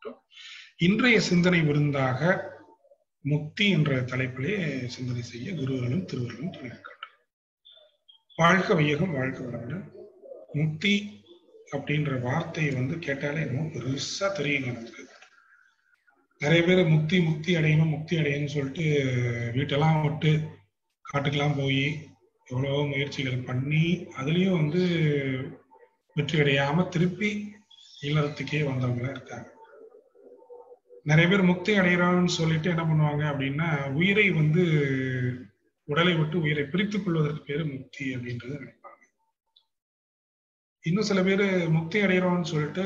இருக்கட்டும். இன்றைய சிந்தனை விருந்தாக முக்தி என்ற தலைப்பிலே சிந்தனை செய்ய குருவர்களும் திருவர்களும் துணை இருக்கார்கள். வாழ்க வையகம், வாழ்க வளமுடன். முக்தி அப்படின்ற வார்த்தையை கேட்டாலே இன்னும் பெருசா தெரியுங்க நமக்கு. நிறைய பேர் முக்தி முக்தி அடையணும் முக்தி அடையணும்னு சொல்லிட்டு வீட்டெல்லாம் விட்டு காட்டுக்கெல்லாம் போய் எவ்வளவோ முயற்சிகள் பண்ணி அதுலயும் வெற்றி அடையாம திருப்பி இல்லறத்துக்கே வந்தவங்களா இருக்காங்க. நிறைய பேர் முக்தி அடைகிறான்னு சொல்லிட்டு என்ன பண்ணுவாங்க அப்படின்னா, உயிரை உடலை விட்டு உயிரை பிரித்துக் கொள்வதற்கு பேரு முக்தி அப்படின்றது நினைப்பாங்க. இன்னும் சில பேர் முக்தி அடைகிறோம்னு சொல்லிட்டு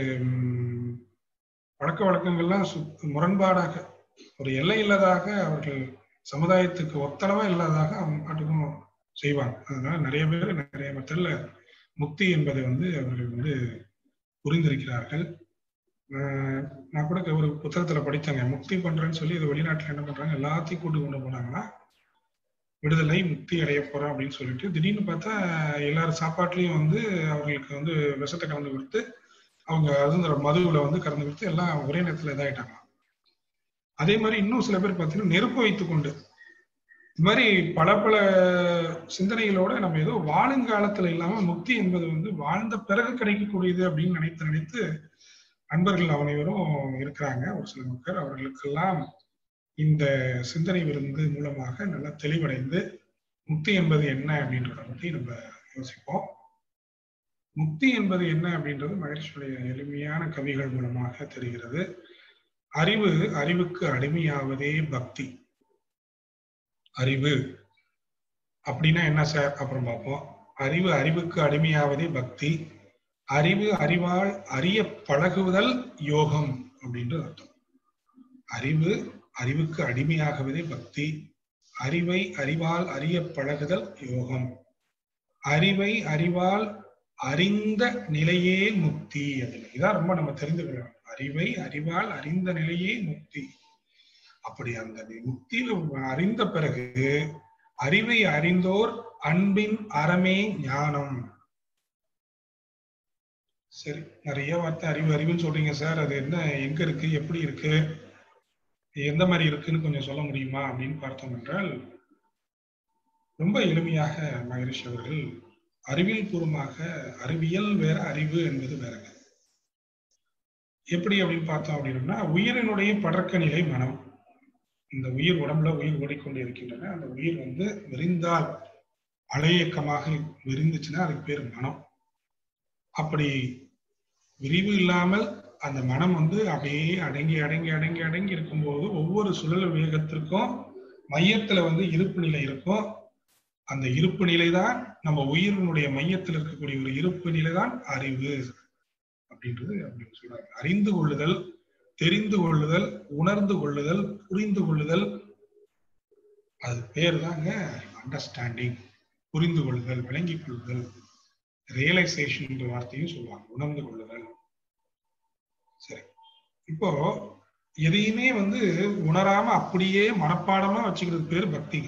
பழக்க வழக்கங்கள்லாம் முரண்பாடாக ஒரு எல்லை இல்லாதாக அவர்கள் சமுதாயத்துக்கு ஒத்தளவா இல்லாதாக அவங்க பாட்டுக்கும் செய்வாங்க. அதனால நிறைய பேர் நிறைய மெத்தட்ல முக்தி என்பதை அவர்கள் புரிந்திருக்கிறார்கள். நான் கூட ஒரு புத்தகத்துல படித்தாங்க, முக்தி பண்றேன்னு சொல்லி இது வெளிநாட்டுல என்ன பண்றாங்க, எல்லாத்தையும் கூட்டு கொண்டு போனாங்கன்னா விடுதலை முக்தி அடைய போறோம் அப்படின்னு சொல்லிட்டு திடீர்னு பார்த்தா எல்லாரும் சாப்பாட்டுலயும் அவங்களுக்கு விஷத்தை கலந்து கொடுத்து அவங்க மதுவுல கலந்து கொடுத்து எல்லாம் ஒரே நேரத்துல இதாயிட்டாங்க. அதே மாதிரி இன்னும் சில பேர் பார்த்தீங்கன்னா நெருப்பு வைத்துக் கொண்டு இது மாதிரி பல பல சிந்தனைகளோட நம்ம ஏதோ வாழுங்காலத்துல இல்லாம முக்தி என்பது வாழ்ந்த பிறகு கிடைக்கக்கூடியது அப்படின்னு நினைத்து அன்பர்கள் அனைவரும் இருக்கிறாங்க. ஒரு சில மக்கள் அவர்களுக்கெல்லாம் இந்த சிந்தனை விருந்து மூலமாக நல்லா தெளிவடைந்து முக்தி என்பது என்ன அப்படின்றத பற்றி நம்ம யோசிப்போம். முக்தி என்பது என்ன அப்படின்றது மகிழ்ச்சியுடைய எளிமையான கவிகள் மூலமாக தெரிகிறது. அறிவு அறிவுக்கு அடிமையாவதே பக்தி. அறிவு அப்படின்னா என்ன சார் அப்புறம் பார்ப்போம். அறிவு அறிவுக்கு அடிமையாவதே பக்தி. அறிவு அறிவால் அறிய பழகுவதல் யோகம் அப்படின்றது அர்த்தம். அறிவு அறிவுக்கு அடிமையாகவதே பக்தி. அறிவை அறிவால் அறிய பழகுதல் யோகம். அறிவை அறிவால் அறிந்த நிலையே முக்தி அப்படின்னு இதான் ரொம்ப நம்ம தெரிந்து கொள்ளணும். அறிவை அறிவால் அறிந்த நிலையே முக்தி. அப்படி அந்த முக்தியில அறிந்த பிறகு அறிவை அறிந்தோர் அன்பின் அறமே ஞானம். சரி, நிறைய வார்த்தை அறிவு அறிவுன்னு சொல்றீங்க சார், அது என்ன எங்க இருக்கு, எப்படி இருக்கு, எந்த மாதிரி இருக்குன்னு கொஞ்சம் சொல்ல முடியுமா அப்படின்னு பார்த்தோம் என்றால், ரொம்ப எளிமையாக மகரிஷி அவர்கள் அறிவியல் பூர்வமாக அறிவியல் வேற அறிவு என்பது வேறங்க. எப்படி அப்படின்னு பார்த்தோம் அப்படின்னா, உயிரினுடைய படர்க்க நிலை மனம். இந்த உயிர் உடம்புல உயிர் ஓடிக்கொண்டு இருக்கின்றன. அந்த உயிர் விரிந்தால் அலையக்கமாக விரிந்துச்சுன்னா அதுக்கு பேர் மனம். அப்படி விரிவு இல்லாமல் அந்த மனம் அப்படியே அடங்கி அடங்கி அடங்கி அடங்கி இருக்கும்போது ஒவ்வொரு சுழல் வேகத்திற்கும் மையத்துல இருப்பு நிலை இருக்கும். அந்த இருப்பு நிலைதான் நம்ம உயிரினுடைய மையத்தில் இருக்கக்கூடிய ஒரு இருப்பு நிலைதான் அறிவு அப்படின்றது அப்படின்னு சொல்றாங்க. அறிந்து கொள்ளுதல், தெரிந்து கொள்ளுதல், உணர்ந்து கொள்ளுதல், புரிந்து கொள்ளுதல், அது பேர் தாங்க அண்டர்ஸ்டாண்டிங். புரிந்து கொள்ளுதல், விளங்கிக் கொள்ளுதல், ரியலைசேஷன் என்ற வார்த்தையும் சொல்லுவாங்க, உணர்ந்து கொள்ளுதல். சரி, இப்போ எதையுமே உணராம அப்படியே மனப்பாடமா வச்சுக்கிறது பேர் பக்தி.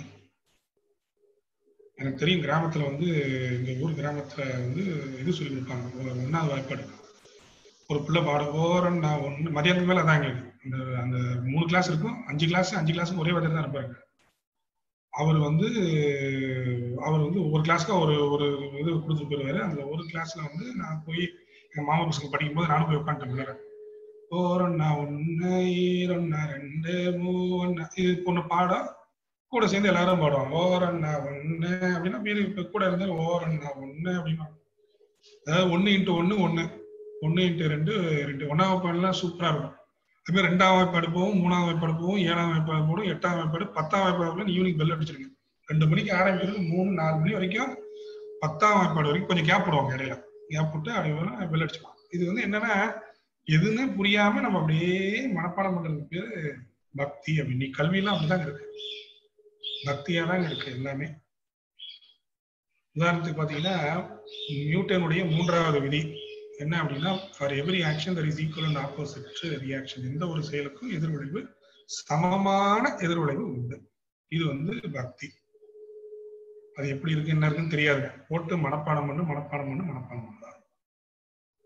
எனக்கு தெரியும், கிராமத்துல எங்க ஊர் கிராமத்துல இது சொல்லி கொடுப்பாங்க, 1வது வாய்ப்பாடு. ஒரு பிள்ளை பாட போறேன் நான் ஒண்ணு மதியானத்துக்கு மேல அதாங்க அந்த 3 கிளாஸ் இருக்கும், 5 கிளாஸுக்கு ஒரே வார்த்தை தான் இருப்பாங்க. அவர் ஒவ்வொரு கிளாஸ்க்கு ஒரு இது கொடுத்துட்டு போயிருவாரு. அந்த ஒரு கிளாஸ்ல நான் போய் எங்க மாமா பசங்க படிக்கும் போது நானும் போய் உட்காந்துட்டேன். ஓரொன்னா 1 2 3 இது பொண்ணு பாடம் கூட சேர்ந்து எல்லாரும் பாடுவாங்க. ஓரொன்னா 1 அப்படின்னா வீடு இப்ப கூட இருந்தா ஓரொன்னா 1 அப்படின்னா, அதாவது 1 × 1 1 1 × 2 2. 1ஆம் வாய்ப்பாடுலாம் சூப்பரா இருக்கும். அது மாதிரி 2ஆம் வாய்ப்பாடு போகும், 3ஆம் வாய்ப்பாடு போகும், 7ஆம் வாய்ப்பாடு போடும், 8ஆம் வாய்ப்பாடு, 10ஆம் வாய்ப்பாடு ஈவினிங் பெல் அடிச்சிருங்க. 2 மணிக்கு ஆரம்பிக்கிறது 3 4 மணி வரைக்கும் 10ஆம் வாய்ப்பாடு வரைக்கும் கொஞ்சம் கேப் போடுவாங்க, இடையில கேப் போட்டு அப்படி பெல் அடிச்சுப்பாங்க. இது என்னன்னா எதுன்னு புரியாம நம்ம அப்படியே மனப்பாடம் பண்றதுக்கு பேரு பக்தி. அப்படி நீ கல்வியெல்லாம் அப்படிதான் இருக்கு, பக்தியாதான் இருக்கு எல்லாமே. உதாரணத்துக்கு பாத்தீங்கன்னா, நியூட்டனுடைய 3வது விதி என்ன அப்படின்னா, for every action there is equal and opposite reaction. எந்த ஒரு செயலுக்கும் எதிர்விளைவு, சமமான எதிர்விளைவு உண்டு. இது பக்தி. அது எப்படி இருக்கு என்ன இருக்குன்னு தெரியாது, போட்டு மனப்பாடம் பண்ணு.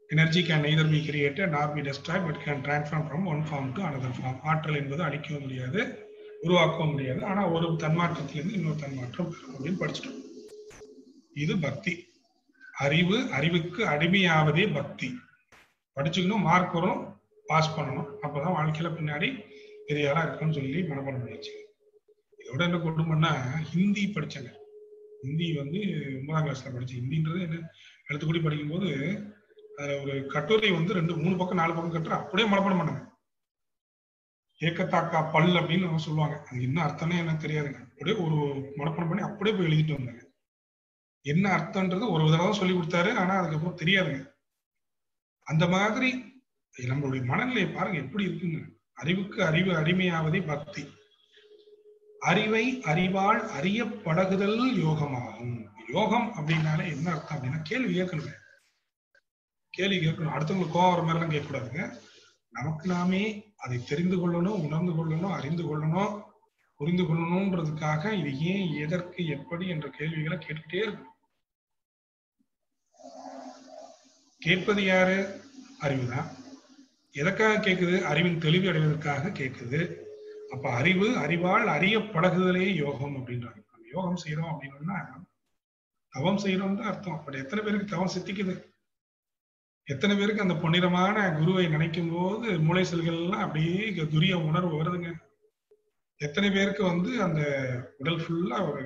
Energy can neither be created nor be destroyed but can transform from one form to another form. ஆற்றல் என்பது அழிக்கவும் முடியாது, உருவாக்கவும் முடியாது. ஆனா ஒரு தன்மாற்றத்திலிருந்து இன்னொரு தன்மாற்றம் பெறும் அப்படின்னு படிச்சுட்டோம். இது பக்தி. அறிவு, அறிவுக்கு அடிமையாவதே பக்தி. படிச்சுக்கணும், மார்க் வரும், பாஸ் பண்ணணும். அப்பதான் வாழ்க்கையில பின்னாடி பெரிய ஆளா இருக்குன்னு சொல்லி மனப்பாடம் பண்ணியாச்சு. இதோட என்ன கொடுமைன்னா, ஹிந்தி படிச்சேங்க. ஹிந்தி வந்து 9ஆம் கிளாஸ்ல படிச்சேன். ஹிந்தின்றது என்ன, எழுத்துக்கூடி படிக்கும்போது ஒரு கட்டுரை வந்து 2, 3 பக்கம் 4 பக்கம் கட்டுரை அப்படியே மனப்பாடம் பண்ணாங்க. ஏக்கத்தாக்கா பல் அப்படின்னு சொல்லுவாங்க. அது என்ன அர்த்தம்னே எனக்கு தெரியாதுங்க. அப்படியே ஒரு மனப்பாடம் பண்ணி அப்படியே போய் எழுதிட்டு வந்தாங்க. என்ன அர்த்தம்ன்றது ஒரு தடவை சொல்லி கொடுத்தாரு, ஆனா அதுக்கப்புறம் தெரியாதுங்க. அந்த மாதிரி நம்மளுடைய மனநிலையை பாருங்க எப்படி இருக்குங்க. அறிவுக்கு அறிவு அடிமையாவதே பக்தி. அறிவை அறிவால் அறிய பழகுதல் யோகமாகும். யோகம் அப்படின்னாலே என்ன அர்த்தம் அப்படின்னா, கேள்வி கேட்கணுங்க. கேள்வி கேட்கணும். அடுத்தவங்களுக்கு கோவம் வர மாதிரிலாம் கேட்கக்கூடாதுங்க. நமக்கு நாமே அதை தெரிந்து கொள்ளணும், உணர்ந்து கொள்ளணும், அறிந்து கொள்ளணும், புரிந்து கொள்ளணும்ன்றதுக்காக இது ஏன், எதற்கு, எப்படி என்ற கேள்விகளை கேட்டுக்கிட்டே இருக்கணும். கேட்பது யாரு? அறிவுதான். எதற்காக கேட்குது? அறிவின் தெளிவு அடைவதற்காக கேட்குது. அப்ப அறிவு அறிவால் அறிய பழகுதலே யோகம் அப்படின்றாங்க. நம்ம யோகம் செய்யறோம் அப்படின்னா தவம் செய்யறோம் தான் அர்த்தம். பட் எத்தனை பேருக்கு தவம் சித்திக்குது? எத்தனை பேருக்கு அந்த பொன்னிறமான குருவை நினைக்கும் போது மூளை செல்கள் எல்லாம் அப்படியே துரிய உணர்வு வருதுங்க? எத்தனை பேருக்கு வந்து அந்த உடல் ஃபுல்லா ஒரு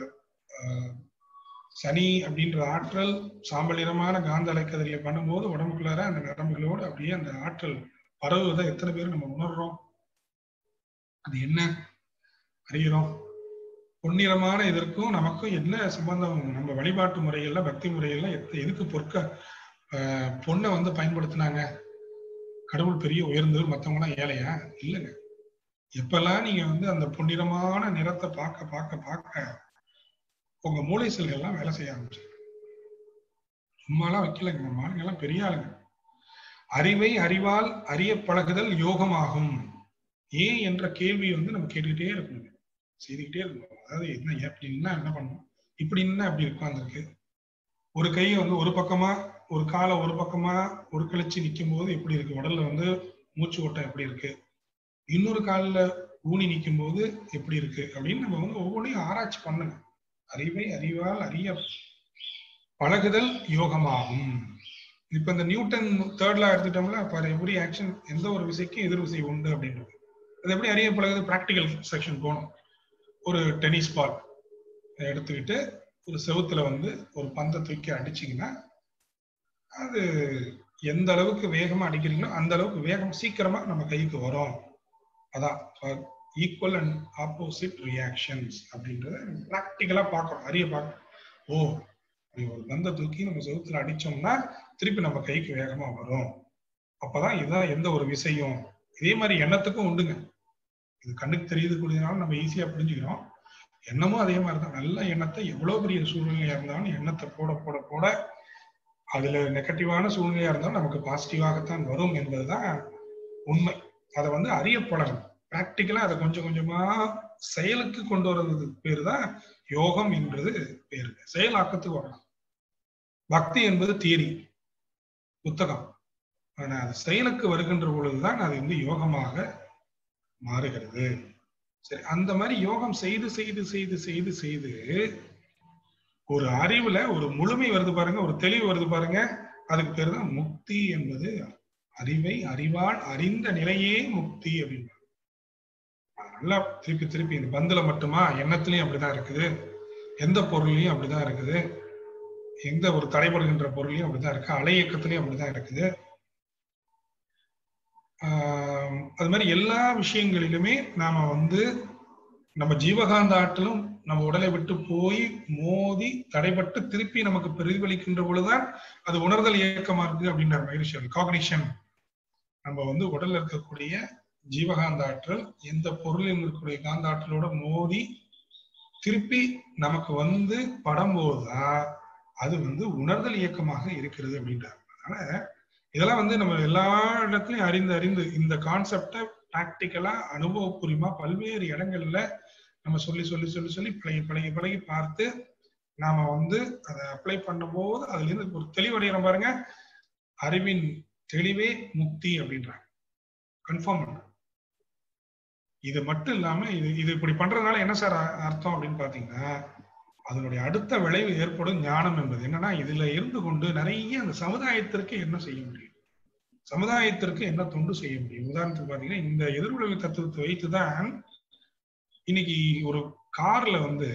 சனி அப்படின்ற ஆற்றல் சாம்பல் நிறமான காந்த அலைக்கதிரியை பண்ணும்போது உடம்புக்குள்ளார அந்த நரம்புகளோடு அப்படியே அந்த ஆற்றல் பரவுவதை எத்தனை பேர் நம்ம உணர்றோம்? அது என்ன அறிகிறோம்? பொன்னிறமான இதற்கும் நமக்கும் என்ன சம்பந்தம்? நம்ம வழிபாட்டு முறைகள்ல, பக்தி முறைகள்ல எதுக்கு பொண்ணை வந்து பயன்படுத்தினாங்க? கடவுள் பெரிய உயர்ந்தவர், மற்றவங்க எல்லாம் ஏழையா? இல்லைங்க. எப்பெல்லாம் நீங்க வந்து அந்த பொன்னிறமான நிறத்தை பார்க்க பார்க்க பார்க்க உங்க மூளை செல்கள்லாம் வேலை செய்ய ஆரம்பிச்சு. சும்மாலாம் வைக்கலங்க. நம்ம ஆளுங்க எல்லாம் பெரிய ஆளுங்க. அறிவை அறிவால் அறிய பழகுதல் யோகமாகும். ஏன் என்ற கேள்வி வந்து நம்ம கேட்டுக்கிட்டே இருக்கணும், செய்துக்கிட்டே இருக்கணும். அதாவது என்ன எப்படின்னா என்ன பண்ணணும், இப்படின்னா அப்படி உட்கார்ந்துருக்கு. ஒரு கையை வந்து ஒரு பக்கமா, ஒரு காலை ஒரு பக்கமா ஒரு கழிச்சு நிற்கும் போது எப்படி இருக்கு, உடல்ல வந்து மூச்சு ஓட்டம் எப்படி இருக்கு, இன்னொரு காலில் ஊனி நிற்கும் போது எப்படி இருக்கு அப்படின்னு நம்ம வந்து ஒவ்வொன்றையும் ஆராய்ச்சி பண்ணுங்க. அறிவை அறிவால் அறிய பழகுதல் யோகமாகும். இப்ப இந்த நியூட்டன் தேர்ட் லா எடுத்துட்டோம்ல, பாரு எவ்ரி ஆக்ஷன், எந்த ஒரு விசைக்கும் எதிர் விசை உண்டு அப்படின்றது. அது எப்படி அறிய பழகுது? பிராக்டிக்கல் செக்ஷன் போகணும். ஒரு டென்னிஸ் பால் எடுத்துக்கிட்டு ஒரு செவுத்துல வந்து ஒரு பந்தை தூக்கி அடிச்சிங்கன்னா அது எந்த அளவுக்கு வேகமா அடிக்கிறீங்களோ அந்த அளவுக்கு வேகம் சீக்கிரமா நம்ம கைக்கு வரும். அதான் ஈக்குவல் அண்ட் ஆப்போசிட் ரியாக்ஷன்ஸ் அப்படின்றத பிராக்டிக்கலா பார்க்கணும், அறிய பார்க்கணும். ஓ, ஒரு பந்தை தூக்கி நம்ம செவுத்துல அடிச்சோம்னா திருப்பி நம்ம கைக்கு வேகமா வரும். அப்பதான் இதுதான் எந்த ஒரு விசையும். இதே மாதிரி எண்ணத்துக்கும் உண்டுங்க. இது கண்ணுக்கு தெரியுது கூடியதுனால நம்ம ஈஸியா புரிஞ்சுக்கிறோம். எண்ணமும் அதே மாதிரிதான். நல்ல எண்ணத்தை எவ்வளவு பெரிய சூழ்நிலையா இருந்தாலும் எண்ணத்தை போட போட போட அதுல நெகட்டிவான சூழ்நிலையா இருந்தாலும் நமக்கு பாசிட்டிவாகத்தான் வரும் என்பதுதான் உண்மை. அதை வந்து அறிய பழகணும். பிராக்டிக்கலா அதை கொஞ்சம் கொஞ்சமா செயலுக்கு கொண்டு வர்றது பேரு தான் யோகம் என்பது பேரு. செயலாக்கத்துக்கு வரணும். பக்தி என்பது தியரி, புத்தகம். ஆனா அது செயலுக்கு வருகின்ற பொழுதுதான் அது வந்து யோகமாக மாறுகிறது. சரி, அந்த மாதிரி யோகம் செய்து செய்து செய்து செய்து செய்து ஒரு அறிவுல ஒரு முழுமை வருது பாருங்க, ஒரு தெளிவு வருது பாருங்க. அதுக்கு பேரு தான் முக்தி என்பது. அறிவை அறிவால் அறிந்த நிலையே முக்தி அப்படின்னு. நல்லா திருப்பி திருப்பி இந்த பந்துல மட்டுமா, எண்ணத்திலையும் அப்படிதான் இருக்குது, எந்த பொருளையும் அப்படிதான் இருக்குது, எந்த ஒரு தடைபடுகின்ற பொருளையும் அப்படிதான் இருக்கு, அலை இயக்கத்திலையும் அப்படிதான் இருக்குது. அது மாதிரி எல்லா விஷயங்களிலுமே நாம வந்து நம்ம ஜீவகாந்த ஆற்றலும் நம்ம உடலை விட்டு போய் மோதி தடைபட்டு திருப்பி நமக்கு பிரதிபலிக்கின்ற பொழுதுதான் அது உணர்தல் இயக்கமா இருக்கு அப்படின்ற மகிழ்ச்சி. காக்னிஷன். நம்ம வந்து உடல்ல இருக்கக்கூடிய ஜீவகாந்த ஆற்றல் எந்த பொருளில் இருக்கக்கூடிய காந்த ஆற்றலோட மோதி திருப்பி நமக்கு வந்து படம் போதுதான் அது வந்து உணர்தல் இயக்கமாக இருக்கிறது அப்படின்றாங்க. அதனால இதெல்லாம் வந்து நம்ம எல்லா இடத்துலயும் அறிந்து அறிந்து இந்த கான்செப்டை பிராக்டிக்கலா அனுபவபூர்வமா பல்வேறு இடங்கள்ல நம்ம சொல்லி சொல்லி சொல்லி சொல்லி பழகி பழகி பழகி பார்த்து நாம வந்து அதை அப்ளை பண்ணும் போது அதுல இருந்து ஒரு தெளிவடைகிறோம் பாருங்க. அறிவின் தெளிவே முக்தி அப்படின்றாங்க. கன்ஃபார்ம் பண்ண. இது மட்டும் இல்லாம இது இப்படி பண்றதுனால என்ன சார் அர்த்தம் அப்படின்னு பாத்தீங்கன்னா, அதனுடைய அடுத்த விளைவு ஏற்படும் ஞானம் என்பது என்னன்னா, இதுல இருந்து கொண்டு நிறைய அந்த சமுதாயத்திற்கு என்ன செய்ய முடியும், சமுதாயத்திற்கு என்ன தொண்டு செய்ய முடியும். உதாரணத்துக்கு பாத்தீங்கன்னா, இந்த எதிர்விளைவு தத்துவத்தை வைத்துதான் இன்னைக்கு ஒரு கார்ல வந்து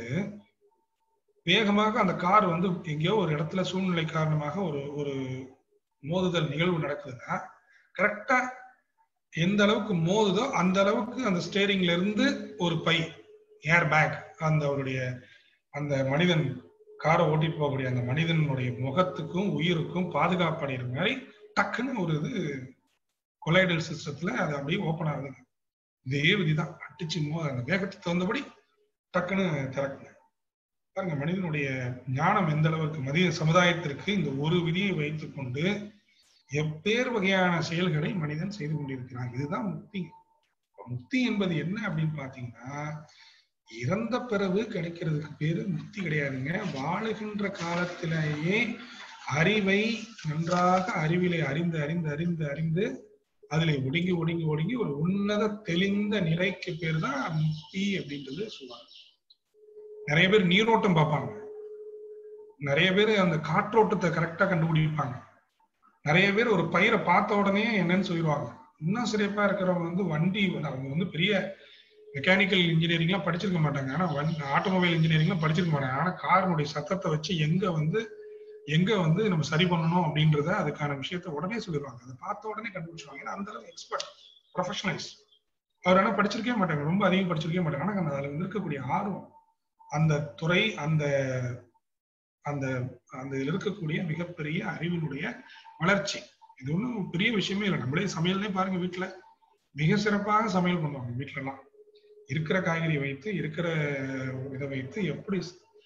வேகமாக அந்த கார் வந்து எங்கேயோ ஒரு இடத்துல சூழ்நிலை காரணமாக ஒரு மோதுதல் நிகழ்வு நடக்குதுன்னா, கரெக்டா எந்த அளவுக்கு மோதுதோ அந்த அளவுக்கு அந்த ஸ்டேரிங்ல இருந்து ஒரு பை, ஏர் பேக், அந்த அவருடைய அந்த மனிதன் காரை ஓட்டிட்டு போகக்கூடிய அந்த மனிதனுடைய முகத்துக்கும் உயிருக்கும் பாதுகாப்பு அடைகிற மாதிரி டக்குன்னு ஒரு இது கொலைடல் சிஸ்டத்துல அது அப்படியே ஓப்பன் ஆகுது. இதே விதிதான், அடிச்சு அந்த வேகத்துக்கு தகுந்தபடி டக்குன்னு திறக்குங்க. பாருங்க, மனிதனுடைய ஞானம் எந்த அளவுக்கு மனித சமுதாயத்திற்கு இந்த ஒரு விதியை வைத்துக் கொண்டு எப்பேர் வகையான செயல்களை மனிதன் செய்து கொண்டிருக்கிறான். இதுதான் முக்தி. முக்தி என்பது என்ன அப்படின்னு பாத்தீங்கன்னா, இறந்த பிறகு கிடைக்கிறதுக்கு பேரு முக்தி கிடையாதுங்க. வாழுகின்ற காலத்திலேயே அறிவை நன்றாக அறிவிலை அறிந்து அறிந்து அறிந்து அறிந்து அதில் ஒடுங்கி ஒடுங்கி ஒடுங்கி ஒரு உன்னத தெளிந்த நிலைக்கு பேர் தான் முக்தி அப்படின்றது சொல்லுவாங்க. நிறைய பேர் நீரோட்டம் பார்ப்பாங்க, நிறைய பேர் அந்த காற்றோட்டத்தை கரெக்டா கண்டுபிடிப்பாங்க, நிறைய பேர் ஒரு பயிரை பார்த்த உடனே என்னன்னு சொல்லிடுவாங்க. இன்னும் சிறப்பா இருக்கிறவங்க வந்து வண்டி, அவங்க வந்து பெரிய மெக்கானிக்கல் இன்ஜினியரிங் எல்லாம் படிச்சிருக்க மாட்டாங்க, ஆனா ஆட்டோமொபைல் இன்ஜினியரிங் எல்லாம் படிச்சிருக்க மாட்டாங்க. ஆனா காரினுடைய சத்தத்தை வச்சு எங்க வந்து நம்ம சரி பண்ணணும் அப்படின்றத அதுக்கான விஷயத்த உடனே சொல்லிடுவாங்க. அதை பார்த்த உடனே கண்டுபிடிச்சிருவாங்க. ஏன்னா அந்த அளவு எக்ஸ்பர்ட், ப்ரொஃபஷனலைஸ். அவர் ஆனா படிச்சிருக்கவே மாட்டாங்க, ரொம்ப அதிகம் படிச்சிருக்கவே மாட்டாங்க. ஆனா அதுல இருக்கக்கூடிய ஆர்வம், அந்த துறை, அந்த அந்த அந்த இருக்கக்கூடிய மிகப்பெரிய அறிவினுடைய வளர்ச்சி, இது ஒன்றும் பெரிய விஷயமே இல்லை. நம்மளே சமையல்னே பாருங்க, வீட்டுல மிக சிறப்பாக சமையல் பண்ணுவாங்க. வீட்டுல எல்லாம் இருக்கிற காய்கறி வைத்து, இருக்கிற இதை வைத்து எப்படி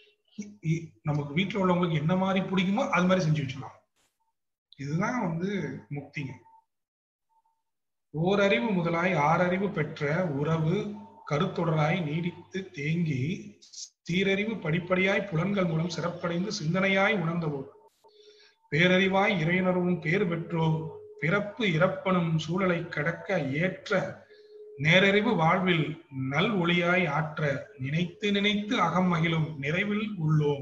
நமக்கு வீட்டுல உள்ளவங்களுக்கு என்ன மாதிரி பிடிக்குமோ அது மாதிரி செஞ்சு வச்சுக்கலாம். இதுதான் வந்து முக்திங்க. ஓரறிவு முதலாய் ஆறறிவு பெற்ற உறவு கருத்தொடராய் நீடித்து தேங்கி சீரறிவு படிப்படியாய் புலன்கள் மூலம் சிறப்படைந்து சிந்தனையாய் உணர்ந்தவோர் பேரறிவாய் இறையுணர்வும் பேறு பெற்றோர் பிறப்பு இறப்பனும் சூழலை கடக்க ஏற்ற நேரறிவு வாழ்வில் நல் ஒளியாய் ஆற்ற நினைத்து நினைத்து அகம் மகிழும் நிறைவில் உள்ளோம்.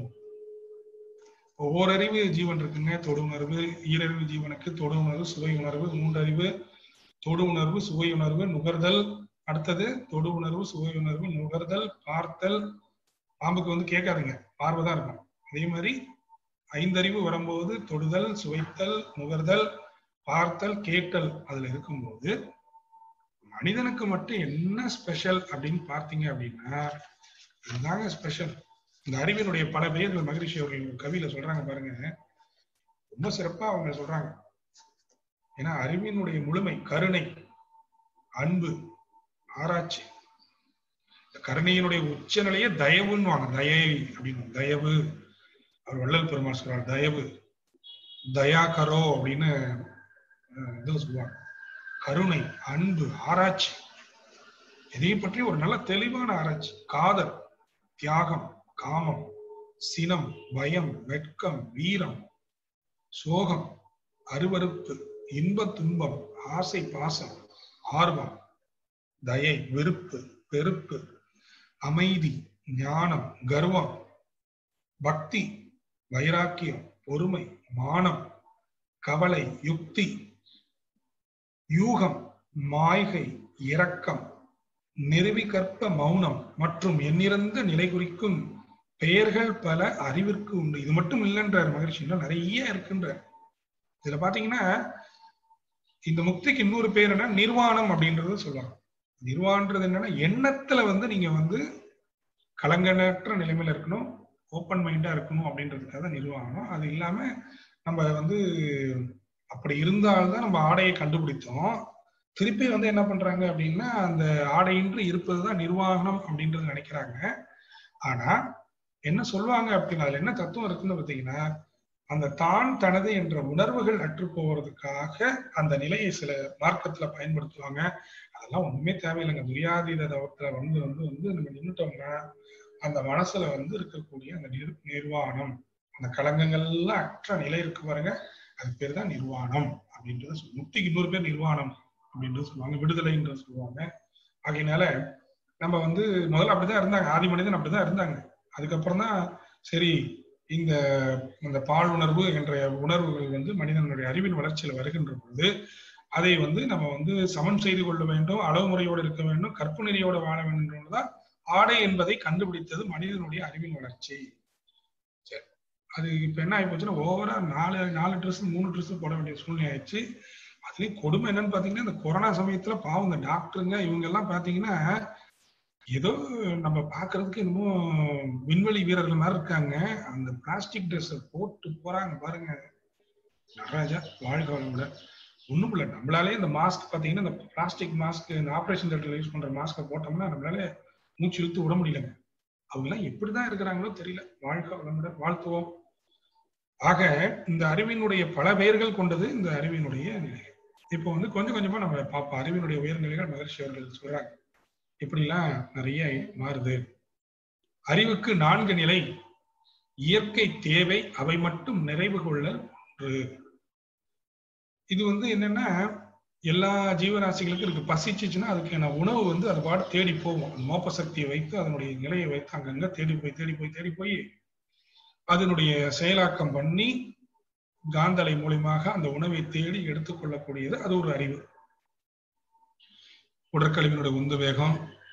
ஒவ்வொரு ஜீவன் இருக்குங்க. தொடு உணர்வு, ஈரறிவு ஜீவனுக்கு தொடு உணர்வு, சுவை உணர்வு, மூன்றறிவு தொடு உணர்வு, சுவை உணர்வு, நுகர்தல். அடுத்தது தொடு உணர்வு, சுவை உணர்வு, நுகர்தல், பார்த்தல். பாம்புக்கு வந்து கேட்காதுங்க, பார்வைதான் இருக்கும். அதே மாதிரி ஐந்தறிவு வரும்போது தொடுதல், சுவைத்தல், நுகர்தல், பார்த்தல், கேட்டல் அதுல இருக்கும்போது மனிதனுக்கு மட்டும் என்ன ஸ்பெஷல் அப்படின்னு பார்த்தீங்க அப்படின்னா, இதுதாங்க ஸ்பெஷல். இந்த அறிவினுடைய பல பெயர்கள் மகரிஷி அவர்கள் கவியில சொல்றாங்க பாருங்க, ரொம்ப சிறப்பா அவங்க சொல்றாங்க. ஏன்னா அறிவினுடைய முழுமை கருணை, அன்பு, ஆராய்ச்சி. கருணையினுடைய உச்சநிலையே தயவுன்னு வாங்க, தயை அப்படின்னு. தயவு, அவர் வள்ளல் பெருமாள் சொல்றார், தயவு தயாகரோ அப்படின்னு சொல்லுவாங்க. கருணை, அன்பு, ஆராய்ச்சி, இதை பற்றி ஒரு நல்ல தெளிவான ஆராய்ச்சி. காதல், தியாகம், காமம், சினம், பயம், வெட்கம், வீரம், சோகம், அருவருப்பு, இன்ப துன்பம், ஆசை, பாசம், ஆர்வம், தயை, வெறுப்பு, வெறுப்பு, அமைதி, ஞானம், கர்வம், பக்தி, வைராக்கியம், பொறுமை, மானம், கவலை, யுக்தி, யூகம், மாய்கை, இரக்கம், நெருவிகற்ப மௌனம் மற்றும் எண்ணிறந்த நிலை குறிக்கும் பெயர்கள் பல அறிவிற்கு உண்டு. இது மட்டும் இல்லைன்றார் மகிழ்ச்சி, நிறைய இருக்குன்றார். இதுல பாத்தீங்கன்னா இந்த முக்திக்கு இன்னொரு பேர் என்ன, நிர்வாணம் அப்படின்றது சொல்லுவாங்க. நிர்வாணன்றது என்னன்னா, எண்ணத்துல வந்து நீங்க வந்து கலங்கனற்ற நிலைமையில இருக்கணும், ஓப்பன் மைண்டா இருக்கணும் அப்படின்றதுக்காக நிர்வாணம். அது இல்லாம நம்ம வந்து அப்படி இருந்தால்தான் நம்ம ஆடையை கண்டுபிடித்தோம். திருப்பி வந்து என்ன பண்றாங்க அப்படின்னா, அந்த ஆடையின்றி இருப்பதுதான் நிர்வாணம் அப்படின்றது நினைக்கிறாங்க. ஆனா என்ன சொல்லுவாங்க அப்படின்னா, அதுல என்ன தத்துவம் இருக்குன்னு பார்த்தீங்கன்னா, அந்த தான் தனது என்ற உணர்வுகள் அற்று போவதற்காக அந்த நிலையை சில மார்க்கத்துல பயன்படுத்துவாங்க. அதெல்லாம் ஒண்ணுமே தேவையில்லைங்க. துரியாதீத தவத்துல வந்து வந்து வந்து நம்ம நின்றுட்டோம்னா அந்த மனசுல வந்து இருக்கக்கூடிய அந்த நிர்வாணம், அந்த கலங்கங்கள்லாம் அற்ற நிலை இருக்கு பாருங்க, அது பேர் தான் நிர்வாணம் அப்படின்றது. முக்திக்கு இன்னொரு பேர் நிர்வாணம் அப்படின்றது சொல்லுவாங்க, விடுதலைன்றது சொல்லுவாங்க. ஆகையினால நம்ம வந்து முதல்ல அப்படிதான் இருந்தாங்க, ஆதி மனிதன் அப்படிதான் இருந்தாங்க. அதுக்கப்புறம் தான் சரி இந்த இந்த பால் உணர்வு என்ற உணர்வுகள் வந்து மனிதனுடைய அறிவின் வளர்ச்சியில வருகின்ற பொழுது அதை வந்து நம்ம வந்து சமன் செய்து கொள்ள வேண்டும், அளவு முறையோடு இருக்க வேண்டும், கற்பு நெறியோடு வாழ வேண்டும் தான் ஆடை என்பதை கண்டுபிடித்தது மனிதனுடைய அறிவின் வளர்ச்சி. சரி, அது இப்ப என்ன ஆகி போச்சுன்னா ஓவரா 4 ட்ரெஸ் 3 ட்ரெஸ் போட வேண்டிய சூழ்நிலை ஆயிடுச்சு. அதுலயும் கொடுமை என்னன்னு பாத்தீங்கன்னா இந்த கொரோனா சமயத்துல பாவம் இந்த டாக்டருங்க இவங்க எல்லாம் பாத்தீங்கன்னா ஏதோ நம்ம பாக்குறதுக்கு இன்னமும் விண்வெளி வீரர்கள் மாதிரி இருக்காங்க. அந்த பிளாஸ்டிக் ட்ரெஸ் போட்டு போறாங்க பாருங்க. நடராஜா வாழ்க வளமுடன். ஒண்ணும் இல்ல, நம்மளாலே இந்த மாஸ்க் பாத்தீங்கன்னா இந்த பிளாஸ்டிக் மாஸ்க் இந்த ஆபரேஷன் தியேட்டர்ல யூஸ் பண்ற மாஸ்க போட்டோம்னா நம்மளால மூச்சு இழுத்து விட முடியலங்க. அவங்க எல்லாம் எப்படிதான் இருக்கிறாங்களோ தெரியல. வாழ்க வளமுடன், வாழ்த்துவோம். ஆக இந்த அறிவினுடைய பல பெயர்கள் கொண்டது இந்த அறிவினுடைய நிலை. இப்போ வந்து கொஞ்சம் கொஞ்சமா நம்ம பார்ப்போம் அறிவினுடைய உயர்நிலைகள். மகர்ஷி அவர்கள் சொல்றாங்க இப்படிலாம் நிறைய மாறுது. அறிவுக்கு 4 நிலை, இயற்கை தேவை அவை மட்டும் நிறைவு கொள்ளல் ஒன்று. இது வந்து என்னன்னா எல்லா ஜீவராசிகளுக்கும் இருக்கு. பசிச்சுச்சுன்னா அதுக்கான உணவு வந்து அது பாடு தேடி போகும். மோப்ப சக்தியை வைத்து அதனுடைய நிலையை வைத்து அங்கங்க தேடி போய் அதனுடைய செயலாக்கம் பண்ணி காந்தலை மூலியமாக அந்த உணவை தேடி எடுத்துக்கொள்ளக்கூடியது அது ஒரு அறிவு. உடற்கழிவினுடைய உந்து வேகம்,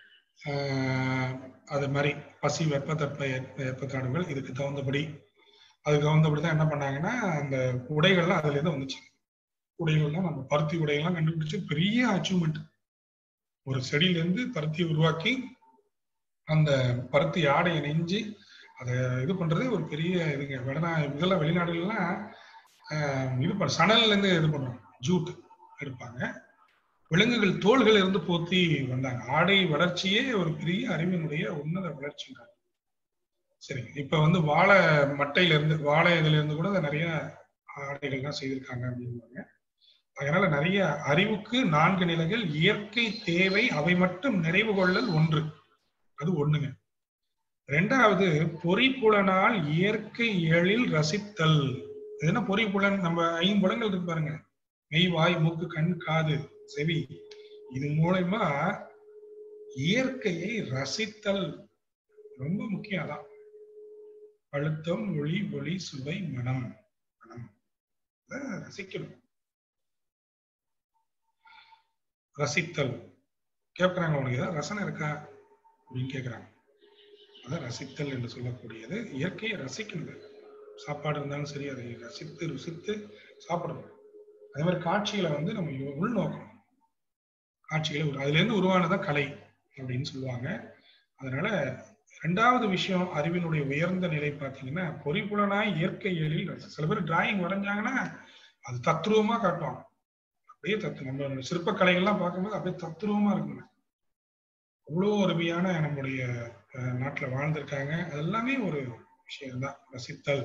அது மாதிரி பசி வெப்பத்தாடுகள் இதுக்கு தகுந்தபடிதான் என்ன பண்ணாங்கன்னா அந்த உடைகள்லாம் அதுல இருந்து வந்துச்சு. உடைகள்லாம் நம்ம பருத்தி உடைகள்லாம் கண்டுபிடிச்சு பெரிய அச்சீவ்மெண்ட். ஒரு செடியில இருந்து பருத்தியை உருவாக்கி அந்த பருத்தி ஆடையை நெஞ்சு அதை இது பண்றது ஒரு பெரிய இதுங்க. இதெல்லாம் வெளிநாடுகள்லாம் இது சணல்ல இருந்து இது பண்ணுவாங்க, ஜூட் எடுப்பாங்க. விலங்குகள் தோள்கள் இருந்து போத்தி வந்தாங்க. ஆடை வளர்ச்சியே ஒரு பெரிய அறிவினுடைய உன்னத வளர்ச்சிங்க. சரி, இப்ப வந்து வாழை மட்டையில இருந்து வாழை இதுல இருந்து கூட நிறைய ஆடைகள்லாம் செய்திருக்காங்க அப்படின்வாங்க. அதனால நிறைய அறிவுக்கு 4 நிலைகள், இயற்கை தேவை அவை மட்டும் நிறைவு கொள்ளல் ஒன்று. அது ஒண்ணுங்க. 2வது பொறிப்புலனால் இயற்கை எழில் ரசித்தல். என்ன பொறிப்புலன்? நம்ம 5 புலன்கள் இருக்கு பாருங்க, மெய், வாய், மூக்கு, கண், காது, செவி. இது மூலமா இயற்கையை ரசித்தல் ரொம்ப முக்கியம். அதான் அழுத்தம், ஒளி, ஒளி, சுவை, மனம். ரசிக்கணும். ரசித்தல் கேட்கிறாங்க, உனக்கு ஏதாவது ரசனை இருக்கா அப்படின்னு கேட்கிறாங்க. அதான் ரசித்தல் என்று சொல்லக்கூடியது. இயற்கையை ரசிக்கணும். சாப்பாடு இருந்தாலும் சரி அதை ரசித்து ருசித்து சாப்பிடணும். அதே மாதிரி காட்சிகளை வந்து நம்ம உள்நோக்கணும். காட்சிகளை அதுல இருந்து உருவானதான் கலை அப்படின்னு சொல்லுவாங்க. அதனால 2வது விஷயம் அறிவினுடைய உயர்ந்த நிலை பார்த்தீங்கன்னா பொறிப்புலனாய் இயற்கை எழில். சில பேர் டிராயிங் வரைஞ்சாங்கன்னா அது தத்ரூபமா காட்டுவாங்க. அப்படியே நம்ம சிற்பக்கலைகள்லாம் பார்க்கும்போது அப்படியே தத்ரூபமா இருக்குங்க. அவ்வளோ அருமையான நம்முடைய நாட்டுல வாழ்ந்திருக்காங்க. அதெல்லாமே ஒரு விஷயம்தான் ரசித்தல்.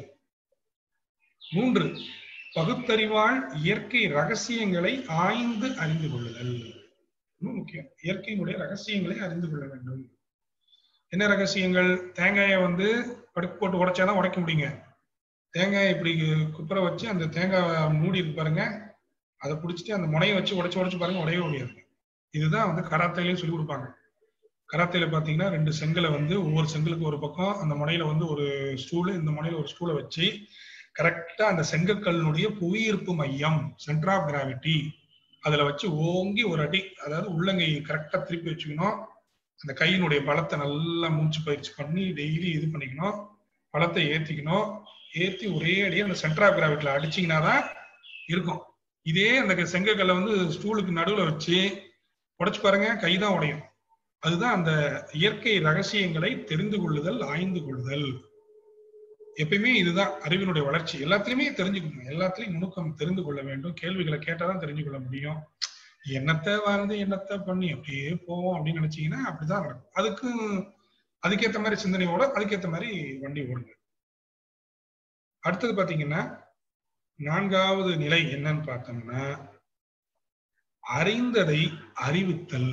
3 பகுத்தறிவால் இயற்கை ரகசியங்களை ஆய்ந்து அறிந்து கொள்ளுதல். ரொம்ப முக்கியம். இயற்கையினுடைய ரகசியங்களை அறிந்து கொள்ள வேண்டும். என்ன ரகசியங்கள்? தேங்காயை வந்து படுக்கு போட்டு உடைச்சாதான் உடைக்க முடியுங்க. தேங்காய் இப்படி குப்புற வச்சு அந்த தேங்காய் மூடி இருக்கு பாருங்க, அதை பிடிச்சிட்டு அந்த முனையை வச்சு உடைச்சு பாருங்க, உடையவே முடியாது. இதுதான் வந்து கராத்தையிலையும் சொல்லி கொடுப்பாங்க. கராத்தையில பாத்தீங்கன்னா 2 செங்கலை வந்து ஒவ்வொரு செங்கலுக்கு ஒரு பக்கம், அந்த முனையில வந்து ஒரு ஸ்டூலு, இந்த முனையில ஒரு ஸ்டூலை வச்சு கரெக்டா அந்த செங்கற்களினுடைய புவியீர்ப்பு மையம், சென்டர் ஆஃப் கிராவிட்டி, அதுல வச்சு ஓங்கி ஒரு அடி, அதாவது உள்ளங்கை கரெக்டா திருப்பி வச்சுக்கணும். அந்த கையினுடைய பலத்தை நல்லா மூச்சு பயிற்சி பண்ணி டெய்லி இது பண்ணிக்கணும். பலத்தை ஏத்திக்கணும். ஏத்தி ஒரே அடியே அந்த சென்டர் ஆஃப் கிராவிட்டில அடிச்சிங்கன்னா தான் இருக்கும். இதே அந்த செங்கற்களை வந்து ஸ்டூலுக்கு நடுவுல வச்சு உடைச்சு பாருங்க, கைதான் உடையும். அதுதான் அந்த இயற்கை ரகசியங்களை தெரிந்து கொள்ளுதல், ஆய்ந்து கொள்ளுதல். எப்பயுமே இதுதான் அறிவினுடைய வளர்ச்சி. எல்லாத்திலுமே தெரிஞ்சுக்கணும். எல்லாத்திலையும் நுணுக்கம் தெரிந்து கொள்ள வேண்டும். கேள்விகளை கேட்டாதான் தெரிஞ்சு கொள்ள முடியும். என்னத்தை வாழ்ந்து என்னத்தை பண்ணி அப்படியே போவோம் அப்படின்னு நினைச்சீங்கன்னா அப்படிதான் நடக்கும். அதுக்கேற்ற மாதிரி சிந்தனையோட அதுக்கேற்ற மாதிரி வண்டி ஓடுங்க. அடுத்தது பாத்தீங்கன்னா 4வது நிலை என்னன்னு பார்த்தோம்னா அறிந்ததை அறிவித்தல்.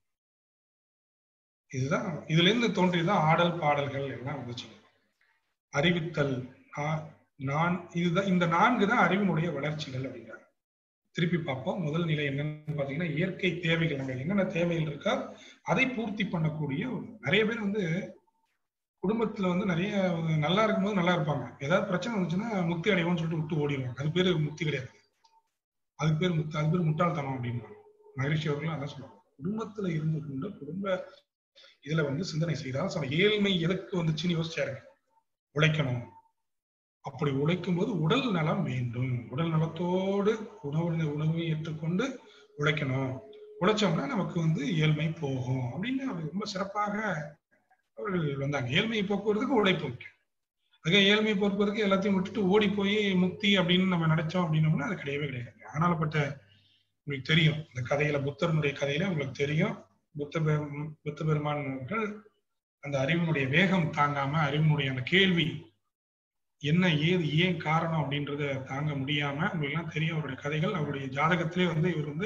இதுதான் இதுல இருந்து தோன்றியதான் ஆடல் பாடல்கள் எல்லாம் வந்துச்சு. அறிவித்தல். இந்த 4 தான் அறிவினுடைய வளர்ச்சிகள் அப்படிங்கிறாங்க. திருப்பி பார்ப்போம். முதல் நிலை என்னன்னு பாத்தீங்கன்னா, இயற்கை தேவைகள். நம்ம என்னென்ன தேவைகள் இருக்கா அதை பூர்த்தி பண்ணக்கூடிய நிறைய பேர் வந்து குடும்பத்துல வந்து நிறைய நல்லா இருக்கும்போது நல்லா இருப்பாங்க. ஏதாவது பிரச்சனை வந்துச்சுன்னா முக்தி அடைவோம்னு சொல்லிட்டு விட்டு ஓடிடுவாங்க. அது பேரு முக்தி கிடையாது. அது பேர் முட்டாள்தனம் அப்படின்னு மகரிஷி அவர்களும் அதான் சொல்லுவாங்க. குடும்பத்துல இருந்து கொண்டு குடும்ப இதுல வந்து சிந்தனை செய்தால் ஏழ்மை எதற்கு வந்துச்சுன்னு யோசிச்சாருங்க. உழைக்கணும். அப்படி உழைக்கும் போது உடல் நலம் வேண்டும். உடல் நலத்தோடு உணவை ஏற்றுக்கொண்டு உழைக்கணும். உழைச்சோம்னா நமக்கு வந்து ஏழ்மை போகும் அப்படின்னு அவர் ரொம்ப சிறப்பாக அவர்கள் வந்தாங்க. ஏழ்மையை போக்குவதற்கு உழைப்பு முக்கியம். அதுக்காக ஏழ்மையை போக்குவதற்கு எல்லாத்தையும் விட்டுட்டு ஓடி போய் முக்தி அப்படின்னு நம்ம நினைச்சோம் அப்படின்னோம்னா அது கிடையவே கிடையாது. ஆனால்பட்ட உங்களுக்கு தெரியும், இந்த கதையில புத்தருடைய கதையில உங்களுக்கு தெரியும், புத்த பெருமான் அவர்கள் அந்த அறிவினுடைய வேகம் தாங்காம, அறிவினுடைய அந்த கேள்வி என்ன ஏது ஏன் காரணம் அப்படின்றத தாங்க முடியாம, உங்களுக்கு எல்லாம் தெரியும் அவருடைய கதைகள். அவருடைய ஜாதகத்திலே வந்து இவர் வந்து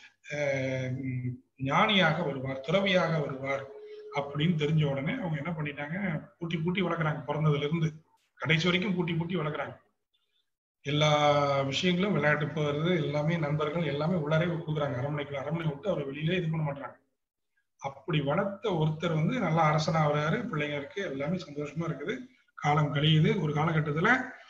ஞானியாக வருவார், துறவியாக வருவார் அப்படின்னு தெரிஞ்ச உடனே அவங்க என்ன பண்ணிட்டாங்க, பூட்டி வளர்க்குறாங்க. பிறந்ததுல இருந்து கடைசி வரைக்கும் பூட்டி வளர்க்குறாங்க. எல்லா விஷயங்களும் விளையாட்டு போறது எல்லாமே நண்பர்கள் எல்லாமே உள்ளாரே கொடுக்குறாங்க. அரண்மனை விட்டு அவரை வெளியிலே இது பண்ண மாட்டாங்க. அப்படி வளர்த்த ஒருத்தர் வந்து நல்லா அரசனா வர்றாரு, பிள்ளைங்க இருக்கு, எல்லாமே சந்தோஷமா இருக்குது. காலம் கழியுது. ஒரு காலகட்டத்துல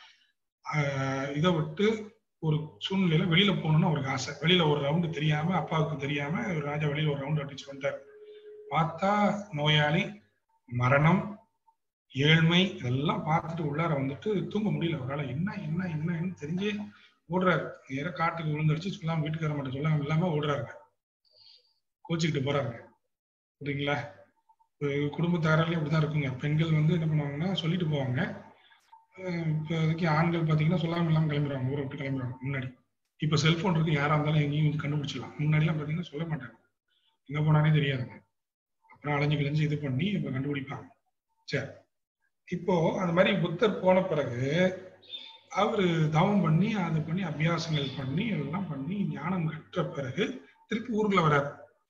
இதை விட்டு ஒரு சூழ்நிலையில வெளியில போகணும்னு அவருக்கு ஆசை. வெளியில ஒரு ரவுண்டு தெரியாம, அப்பாவுக்கு தெரியாம ஒரு ராஜா வெளியில ஒரு ரவுண்டு அடிச்சு வந்தார். பார்த்தா நோயாளி, மரணம், ஏழ்மை இதெல்லாம் பார்த்துட்டு உள்ளார வந்துட்டு தூங்க முடியல அவரால். என்னன்னு தெரிஞ்சே ஓடுறாரு. நேர காட்டுக்கு விழுந்தடிச்சு சொல்லாம, வீட்டுக்கார மட்டும் சொல்லாம இல்லாம ஓடுறாருங்க. கோச்சிக்கிட்டு போறாருங்க. புரியுங்களா? குடும்பத்தாராலையும் அப்படிதான் இருக்குங்க. பெண்கள் வந்து என்ன பண்ணுவாங்கன்னா சொல்லிட்டு போவாங்க. இப்போதைக்கு ஆண்கள் பார்த்தீங்கன்னா சொல்லாம இல்லாம கிளம்பிடுவாங்க, ஊரை விட்டு கிளம்பிடுவாங்க முன்னாடி. இப்ப செல்போன் இருக்கு, யாரா இருந்தாலும் எங்கேயும் வந்து கண்டுபிடிச்சிடலாம். முன்னாடி எல்லாம் பார்த்தீங்கன்னா சொல்ல மாட்டாங்க, எங்க போனானே தெரியாதுங்க. அப்புறம் அலைஞ்சு கிழிஞ்சு இது பண்ணி இப்ப கண்டுபிடிப்பாங்க. சரி, இப்போ அந்த மாதிரி புத்தர் போன பிறகு அவரு தவம் பண்ணி அது பண்ணி அபியாசங்கள் பண்ணி எல்லாம் பண்ணி ஞானம் கற்ற பிறகு திருப்பி ஊருக்குள்ள வராரு.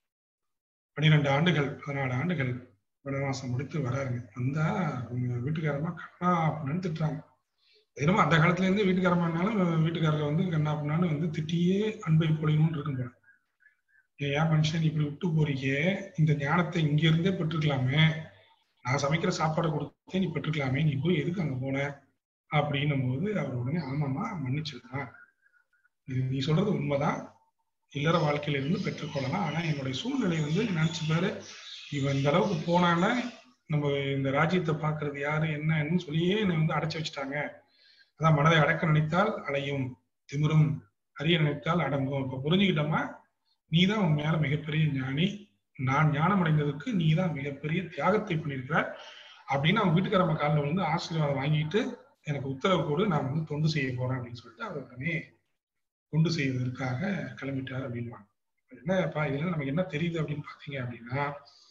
12 ஆண்டுகள் 14 ஆண்டுகள் வனவாசம் முடித்து வராருங்க. வந்தா அவங்க வீட்டுக்காரமா கண்ணா அப்படின்னு திட்டுறாங்க. என்னமோ அந்த காலத்துல இருந்து வீட்டுக்காரமானாலும் வீட்டுக்காரரை வந்து கண்ணா அப்படின்னாலும் வந்து திட்டியே அன்பை பொழியணும்னு இருக்கும் போல. ஏன் மனுஷன் இப்படி விட்டு போறீங்க, இந்த ஞானத்தை இங்க இருந்தே பெற்றுக்கலாமே, நான் சமைக்கிற சாப்பாடை கொடுத்தே நீ பெற்றுக்கலாமே, நீ போய் எதுக்கு அங்க போன அப்படின்னும் போது அவர் உடனே ஆமாமா மன்னிச்சிருக்கான், நீ சொல்றது உண்மைதான், இல்லற வாழ்க்கையில இருந்து பெற்றுக்கொள்ளலாம். ஆனா என்னுடைய சூழ்நிலை வந்து நினைச்சு பாரு, இவன் இந்த அளவுக்கு போனான்னா நம்ம இந்த ராஜ்யத்தை பாக்குறது யாரு என்னன்னு சொல்லியே என்னை வந்து அடைச்சு வச்சுட்டாங்க. அதான் மனதை அடக்க நினைத்தால் அலையும், திமிரும் அறிய நினைத்தால் அடங்கும். இப்ப புரிஞ்சுக்கிட்டோமா, நீதான் உன் மேல மிகப்பெரிய ஞானி, நான் ஞானம் அடைந்ததுக்கு நீதான் மிகப்பெரிய தியாகத்தை பண்ணியிருக்கிறார் அப்படின்னு அவங்க வீட்டுக்காரம்ம காலில் வந்து ஆசீர்வாதம் வாங்கிட்டு எனக்கு உத்தரவு கொடு, நான் வந்து தொண்டு செய்ய போறேன் அப்படின்னு சொல்லிட்டு அவர் உடனே தொண்டு செய்வதற்காக கிளம்பிட்டார் அப்படின்வாங்க. என்னப்பா இதுல நமக்கு என்ன தெரியுது அப்படின்னு பாத்தீங்க அப்படின்னா,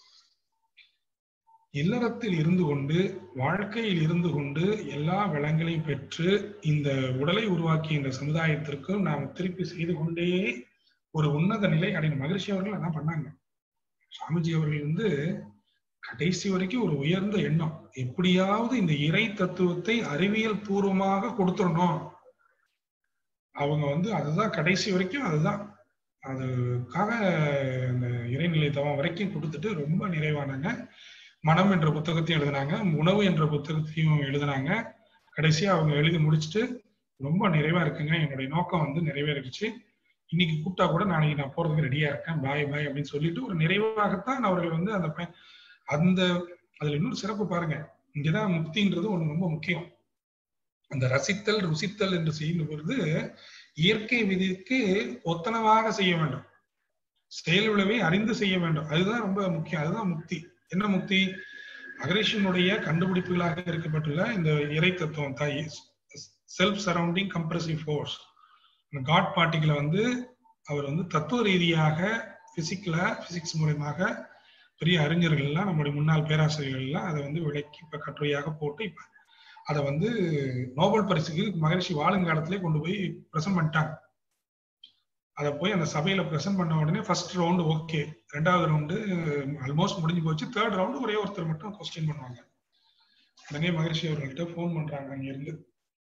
இல்லறத்தில் இருந்து கொண்டு வாழ்க்கையில் இருந்து கொண்டு எல்லா வளங்களையும் பெற்று இந்த உடலை உருவாக்கி இந்த சமுதாயத்திற்கும் நாம் திருப்பி செய்து கொண்டே ஒரு உன்னத நிலை அடைந்த மகிழ்ச்சி அவர்கள் அதான் பண்ணாங்க. சுவாமிஜி அவர்கள் வந்து கடைசி வரைக்கும் ஒரு உயர்ந்த எண்ணம், எப்படியாவது இந்த இறை தத்துவத்தை அறிவியல் பூர்வமாக கொடுத்துடணும். அவங்க வந்து அதுதான் கடைசி வரைக்கும் அதுதான், அதுக்காக இந்த இறைநிலை தவம் வரைக்கும் கொடுத்துட்டு ரொம்ப நிறைவானாங்க. மனம் என்ற புத்தகத்தையும் எழுதினாங்க, உணவு என்ற புத்தகத்தையும் எழுதினாங்க. கடைசியா அவங்க எழுதி முடிச்சுட்டு ரொம்ப நிறைவா இருக்குங்க, என்னுடைய நோக்கம் வந்து நிறைவேறிடுச்சு, இன்னைக்கு கூப்பிட்டா கூட நாளைக்கு நான் போறதுக்கு ரெடியா இருக்கேன், பாய் பாய் அப்படின்னு சொல்லிட்டு ஒரு நிறைவாகத்தான் அவர்கள் வந்து அந்த அதுல இன்னொரு சிறப்பு பாருங்க. இங்கதான் முக்தின்றது ஒண்ணு ரொம்ப முக்கியம். அந்த ரசித்தல் ருசித்தல் என்று செய்யும் பொழுது இயற்கை விதிக்கு ஒத்தனவாக செய்ய வேண்டும், செயல் விளைவை அறிந்து செய்ய வேண்டும். அதுதான் ரொம்ப முக்கியம், அதுதான் முக்தி. என்ன முக்தி? மகரிஷியினுடைய கண்டுபிடிப்புகளாக இருக்கப்பட்டுள்ள இந்த இறை தத்துவம் தான், self surrounding compressive force, god பார்ட்டிகளை வந்து அவர் வந்து தத்துவ ரீதியாக பிசிக்ஸ் மூலமாக பெரிய அறிஞர்கள் எல்லாம், நம்முடைய முன்னாள் பேராசிரியர்கள் எல்லாம் அதை வந்து விளக்கி இப்ப கட்டுரையாக போட்டு இப்ப அதை வந்து நோபல் பரிசுக்கு மகரிஷி வாழுங்காலத்திலே கொண்டு போய் பிரசன்ட் பண்ணிட்டாங்க. அதை போய் அந்த சபையில பிரசன்ட் பண்ண உடனே ஃபர்ஸ்ட் ரவுண்டு ஓகே, 2வது ரவுண்டு ஆல்மோஸ்ட் முடிஞ்சு போச்சு, 3rd ரவுண்டு ஒரே ஒருத்தர் மட்டும் கொஸ்டின் பண்ணுவாங்க. உடனே மகரிஷி அவர்கள்ட்ட போன் பண்றாங்க அங்க இருந்து,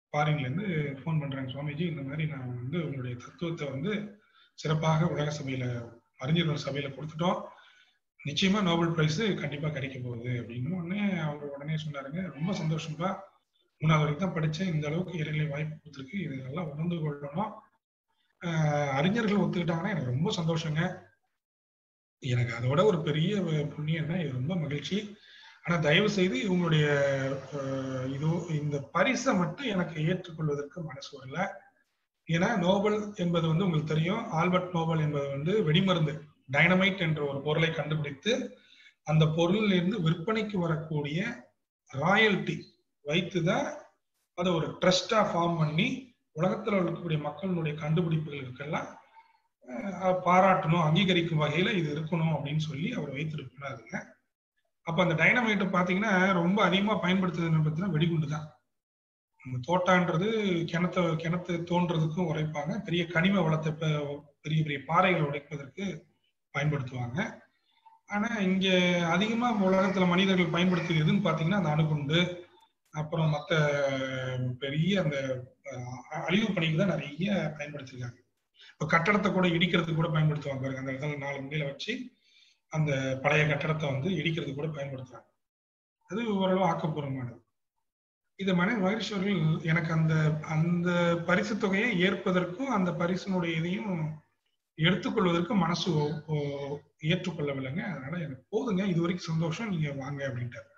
ஃபாரின்ல இருந்து ஃபோன் பண்றாங்க, சுவாமிஜி இந்த மாதிரி நான் வந்து உங்களுடைய தத்துவத்தை வந்து சிறப்பாக உலக சபையில அறிஞர்கள் சபையில கொடுத்துட்டோம், நிச்சயமா நோபல் பிரைஸ் கண்டிப்பா கிடைக்க போகுது அப்படின்னு உடனே அவர் உடனே சொன்னாருங்க, ரொம்ப சந்தோஷம்பா, 3வது வரைக்கும் தான் படிச்சேன், இந்த அளவுக்கு இறைநிலை வாய்ப்பு கொடுத்துருக்கு, இது நல்லா உணர்ந்து கொள்ளணும், அறிஞர்கள் ஒத்துக்கிட்டாங்கன்னா எனக்கு ரொம்ப சந்தோஷங்க, எனக்கு அதோட ஒரு பெரிய புண்ணியம்னா இது ரொம்ப மகிழ்ச்சி, ஆனா தயவு செய்து இவங்களுடைய இது இந்த பரிசை மட்டும் எனக்கு ஏற்றுக்கொள்வதற்கு மனசு வரல. ஏன்னா நோபல் என்பது வந்து உங்களுக்கு தெரியும், ஆல்பர்ட் நோபல் என்பது வந்து வெடிமருந்து டைனமைட் என்ற ஒரு பொருளை கண்டுபிடித்து அந்த பொருளில் இருந்து விற்பனைக்கு வரக்கூடிய ராயல்டி வைத்துதான் அதை ஒரு ட்ரஸ்டா ஃபார்ம் பண்ணி உலகத்துல இருக்கக்கூடிய மக்களுடைய கண்டுபிடிப்புகளுக்கெல்லாம் பாராட்டணும், அங்கீகரிக்கும் வகையில இது இருக்கணும் அப்படின்னு சொல்லி அவர் வைத்திருக்கிறாருங்க. அப்ப அந்த டைனமைட்டை பாத்தீங்கன்னா ரொம்ப அதிகமா பயன்படுத்துறதுன்னு பார்த்தீங்கன்னா வெடிகுண்டு தான். தோட்டான்றது கிணத்து தோன்றதுக்கும் உரைப்பாங்க, பெரிய கனிம வளத்தை பெரிய பெரிய பாறைகளை உடைப்பதற்கு பயன்படுத்துவாங்க. ஆனா இங்க அதிகமா உலகத்துல மனிதர்கள் பயன்படுத்துகிறதுன்னு பாத்தீங்கன்னா அந்த அணுகுண்டு, அப்புறம் மற்ற பெரிய அந்த அழிவு பணிக்கு தான் நிறைய பயன்படுத்திருக்காங்க. இப்ப கட்டடத்தை கூட இடிக்கிறதுக்கு கூட பயன்படுத்துவாங்க பாருங்க, அந்த இடத்துல 4 முனையில வச்சு அந்த பழைய கட்டடத்தை வந்து இடிக்கிறதுக்கு கூட பயன்படுத்துறாங்க. அது ஓரளவு ஆக்கப்பூர்வமானது. இது மகரிஷி அவர்கள் எனக்கு அந்த அந்த பரிசு தொகையை ஏற்பதற்கும் அந்த பரிசினுடைய இதையும் எடுத்துக்கொள்வதற்கும் மனசு ஏற்றுக்கொள்ளவில்லைங்க. அதனால எனக்கு போதுங்க, இது வரைக்கும் சந்தோஷம், நீங்க வாங்க அப்படின்ட்டாரு.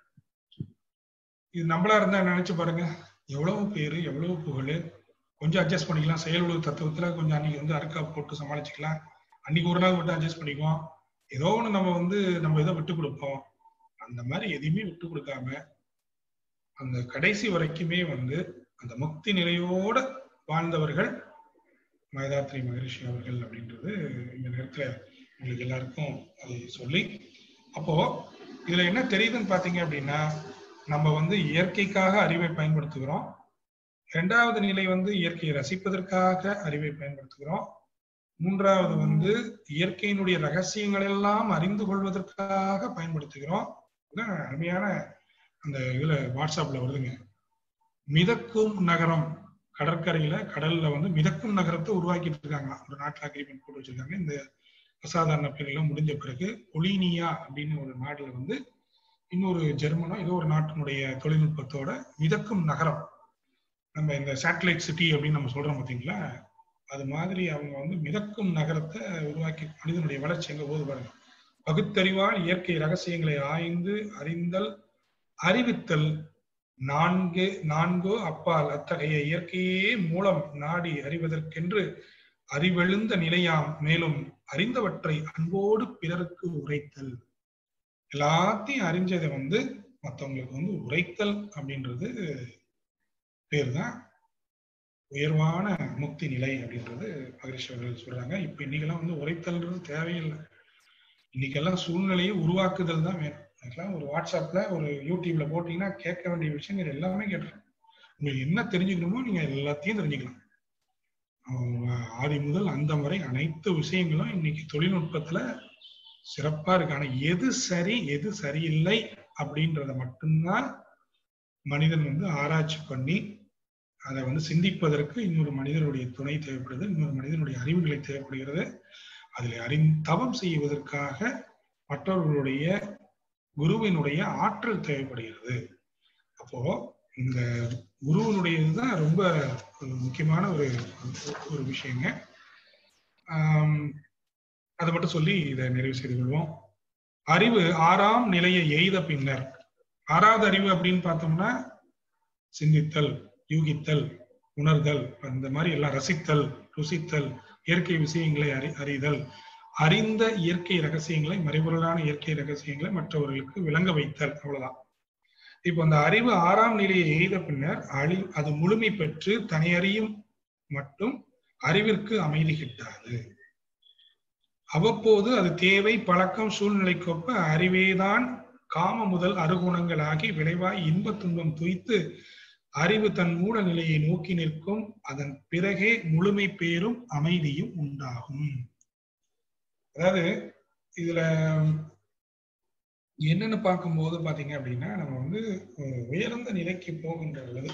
இது நம்மளா இருந்தா நினைச்சு பாருங்க, எவ்வளவு பேரு எவ்வளவு புகழ், கொஞ்சம் அட்ஜஸ்ட் பண்ணிக்கலாம், செயல் உலக தத்துவத்துல கொஞ்சம் அன்னைக்கு வந்து அறுக்கா போட்டு சமாளிச்சுக்கலாம், அன்னைக்கு ஒரு நாள் மட்டும் அட்ஜஸ்ட் பண்ணிக்குவோம், ஏதோ ஒண்ணு நம்ம வந்து நம்ம ஏதோ விட்டு கொடுப்போம். அந்த மாதிரி எதையுமே விட்டு கொடுக்காம அந்த கடைசி வரைக்குமே வந்து அந்த முக்தி நிலையோட வாழ்ந்தவர்கள் வேதாத்ரி மகரிஷி அவர்கள் அப்படின்றது இந்த நேரத்துல உங்களுக்கு எல்லாருக்கும் அதை சொல்லி, அப்போ இதுல என்ன தெரியுதுன்னு பாத்தீங்க அப்படின்னா, நம்ம வந்து இயற்கைக்காக அறிவை பயன்படுத்துகிறோம், 2வது நிலை வந்து இயற்கையை ரசிப்பதற்காக அறிவை பயன்படுத்துகிறோம், 3வது வந்து இயற்கையினுடைய ரகசியங்கள் எல்லாம் அறிந்து கொள்வதற்காக பயன்படுத்துகிறோம். அருமையான அந்த இதுல வாட்ஸ்அப்ல வருதுங்க, மிதக்கும் நகரம், கடற்கரையில கடல்ல வந்து மிதக்கும் நகரத்தை உருவாக்கிட்டு இருக்காங்க, ஒரு நாட்டுல அக்ரிமெண்ட் போட்டு வச்சிருக்காங்க. இந்த அசாதாரண பேரெல்லாம் முடிஞ்ச பிறகு பொலினியா அப்படின்னு ஒரு நாடுல வந்து இன்னொரு ஜெர்மனோ ஏதோ ஒரு நாட்டினுடைய தொழில்நுட்பத்தோட மிதக்கும் நகரம், நம்ம இந்த சேட்டலைட் சிட்டி அப்படின்னு நம்ம சொல்றோம் பாத்தீங்களா, அது மாதிரி அவங்க வந்து மிதக்கும் நகரத்தை உருவாக்கி மனிதனுடைய வளர்ச்சி எங்க போது பாருங்க. பகுத்தறிவால் இயற்கை ரகசியங்களை ஆய்ந்து அறிந்தல் அறிவித்தல் நான்கோ அப்பால் அத்தகைய இயற்கையே மூலம் நாடி அறிவதற்கென்று அறிவெழுந்த நிலையாம், மேலும் அறிந்தவற்றை அன்போடு பிறருக்கு உரைத்தல். எல்லாத்தையும் அறிஞ்சதை வந்து மற்றவங்களுக்கு வந்து உரைத்தல் அப்படின்றது பேர் தான் உயர்வான முக்தி நிலை அப்படின்றது மகரிஷி அவர்கள் சொல்றாங்க. இப்ப இன்னைக்கெல்லாம் வந்து உரைத்தல்ன்றது தேவையில்லை, இன்னைக்கெல்லாம் சூழ்நிலையை உருவாக்குதல் தான் வேணும். அதுக்கெல்லாம் ஒரு வாட்ஸ்அப்ல ஒரு யூடியூப்ல போட்டீங்கன்னா கேட்க வேண்டிய விஷயங்கள் எல்லாமே கேட்டுறேன். உங்களுக்கு என்ன தெரிஞ்சுக்கணுமோ நீங்க எல்லாத்தையும் தெரிஞ்சுக்கலாம். ஆதி முதல் அந்த வரை அனைத்து விஷயங்களும் இன்னைக்கு தொழில்நுட்பத்துல சிறப்பா இருக்கு. ஆனா எது சரி எது சரியில்லை அப்படின்றத மட்டும்தான் மனிதன் வந்து ஆராய்ச்சி பண்ணி அதை வந்து சிந்திப்பதற்கு இன்னொரு மனிதனுடைய துணை தேவைப்படுது, இன்னொரு மனிதனுடைய அறிவுகளை தேவைப்படுகிறது. அதில் தவம் செய்வதற்காக மற்றவர்களுடைய குருவினுடைய ஆற்றல் தேவைப்படுகிறது. அப்போ இந்த குருவினுடையதுதான் ரொம்ப முக்கியமான ஒரு விஷயங்க. அதை மட்டும் சொல்லி இதை நிறைவு செய்து கொள்வோம். அறிவு 6ஆம் நிலையை எய்த பின்னர், 6வது அறிவு அப்படின்னு பார்த்தோம்னா சிந்தித்தல், யூகித்தல், உணர்தல், அந்த மாதிரி எல்லாம் ரசித்தல், ருசித்தல், இயற்கை விஷயங்களை அறிதல், அறிந்த இயற்கை ரகசியங்களை, மறைபொருளான இயற்கை ரகசியங்களை மற்றவர்களுக்கு விளங்க வைத்தல், அவ்வளவுதான். இப்போ அந்த அறிவு 6ஆம் நிலையை எய்த பின்னர் அது முழுமை பெற்று தனியறியும் மட்டும் அறிவிற்கு அமைதி கிட்டாது. அவ்வப்போது அது தேவை, பழக்கம், சூழ்நிலைக்கொப்ப அறிவேதான் காம முதல் அருகுணங்களாகி விளைவாய் இன்ப துன்பம் துய்த்து அறிவு தன் மூல நிலையை நோக்கி நிற்கும். அதன் பிறகே முழுமை பேரும் அமைதியும் உண்டாகும். அதாவது இதுல என்னன்னு பார்க்கும்போது பாத்தீங்க அப்படின்னா, நம்ம வந்து உயர்ந்த நிலைக்கு போகின்ற பொழுது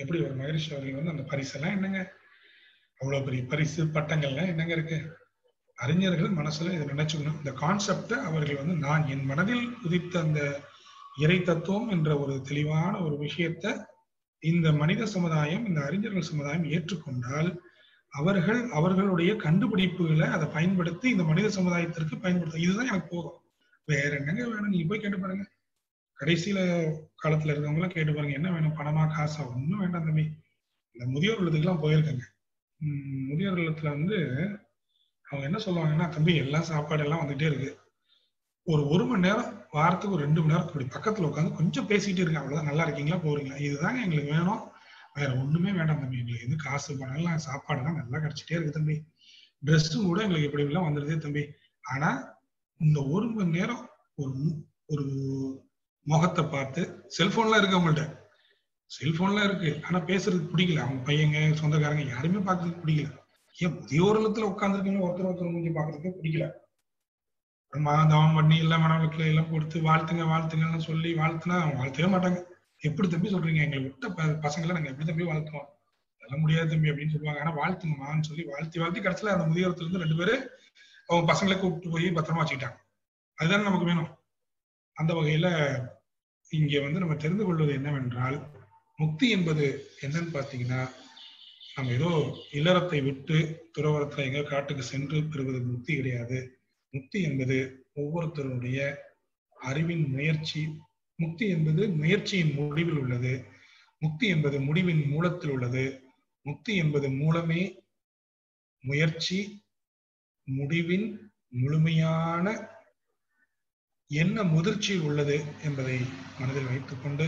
எப்படி ஒரு மகரிஷி அவர்கள் வந்து அந்த பரிசெல்லாம் என்னங்க, அவ்வளவு பெரிய பரிசு பட்டங்கள்லாம் என்னங்க இருக்கு. அறிஞர்கள் மனசுல இதை நினைச்சுக்கணும். இந்த கான்செப்ட அவர்கள் வந்து நான் என் மனதில் உதித்த அந்த இறை தத்துவம் என்ற ஒரு தெளிவான ஒரு விஷயத்த இந்த மனித சமுதாயம், இந்த அறிஞர்கள் சமுதாயம் ஏற்றுக்கொண்டால் அவர்கள் அவர்களுடைய கண்டுபிடிப்புகளை அதை பயன்படுத்தி இந்த மனித சமுதாயத்திற்கு பயன்படுத்த, இதுதான் எனக்கு போதும், வேற என்னங்க வேணும். நீங்க போய் கேட்டு பாருங்க, கடைசியில காலத்துல இருக்கவங்க எல்லாம் கேட்டு பாருங்க, என்ன வேணும், பணமா காசா, ஒன்னும் வேண்டாம் தம்பி. இந்த முதியோர் இல்லத்துக்கு போயிருக்காங்க. முதியோர் இல்லத்துல வந்து அவங்க என்ன சொல்லுவாங்கன்னா, தம்பி எல்லாம் சாப்பாடு எல்லாம் வந்துட்டே இருக்கு, ஒரு மணி நேரம் வாரத்துக்கு ஒரு 2 மணி நேரம் இப்படி பக்கத்துல உட்காந்து கொஞ்சம் பேசிக்கிட்டு இருங்க, அவ்வளவுதான். நல்லா இருக்கீங்களா, போறீங்களா, இதுதாங்க எங்களுக்கு வேணும், வேற ஒண்ணுமே வேண்டாம் தம்பி. எங்களுக்கு எது காசு பணம் சாப்பாடு தான் நல்லா கிடைச்சிட்டே இருக்கு தம்பி, ட்ரெஸ்ஸும் கூட எங்களுக்கு இப்படி எல்லாம் வந்துருதே தம்பி. ஆனா இந்த 1 மணி நேரம் ஒரு ஒரு முகத்தை பார்த்து, செல்போன்லாம் இருக்கு அவங்கள்ட்ட, செல்போன்லாம் இருக்கு, ஆனா பேசுறதுக்கு பிடிக்கல. அவங்க பையங்க சொந்தக்காரங்க யாருமே பார்க்கறதுக்கு பிடிக்கல. ஏன் முதியோர் இல்லத்துல உட்காந்துருக்கீங்க, ஒருத்தர் முடிஞ்சு பார்க்கறதுக்கு பிடிக்கல. தவம் பண்ணி எல்லாம் மனவளத்துல எல்லாம் கொடுத்து வாழ்த்துங்க வாழ்த்துங்கன்னு சொல்லி வாழ்த்துனா அவங்க வாழ்த்தவே மாட்டாங்க. எப்படி தம்பி சொல்றீங்க, எங்களை விட்ட பசங்களை நாங்க எப்படி தம்பி வாழ்த்துவோம், அதெல்லாம் முடியாது தம்பி அப்படின்னு சொல்லுவாங்க. ஆனா வாழ்த்துங்கம்மான்னு சொல்லி வாழ்த்தி கடைசியில அந்த முதியோரத்துல இருந்து 2 பேரு அவங்க பசங்களை கூப்பிட்டு போய் பத்திரமா வச்சுக்கிட்டாங்க. அதுதானே நமக்கு வேணும். அந்த வகையில இங்க வந்து நம்ம தெரிந்து கொள்வது என்னவென்றால், முக்தி என்பது என்னன்னு பாத்தீங்கன்னா, நம்ம ஏதோ இல்லறத்தை விட்டு துறவரத்துல எங்க காட்டுக்கு சென்று பெறுவது முக்தி கிடையாது. முக்தி என்பது ஒவ்வொருத்தருடைய அறிவின் முயற்சி. முக்தி என்பது முயற்சியின் முடிவில் உள்ளது. முக்தி என்பது முடிவின் மூலத்தில் உள்ளது. முக்தி என்பது மூலமே முயற்சி முடிவின் முழுமையான என்ன முதிர்ச்சியில் உள்ளது என்பதை மனதில் வைத்துக் கொண்டு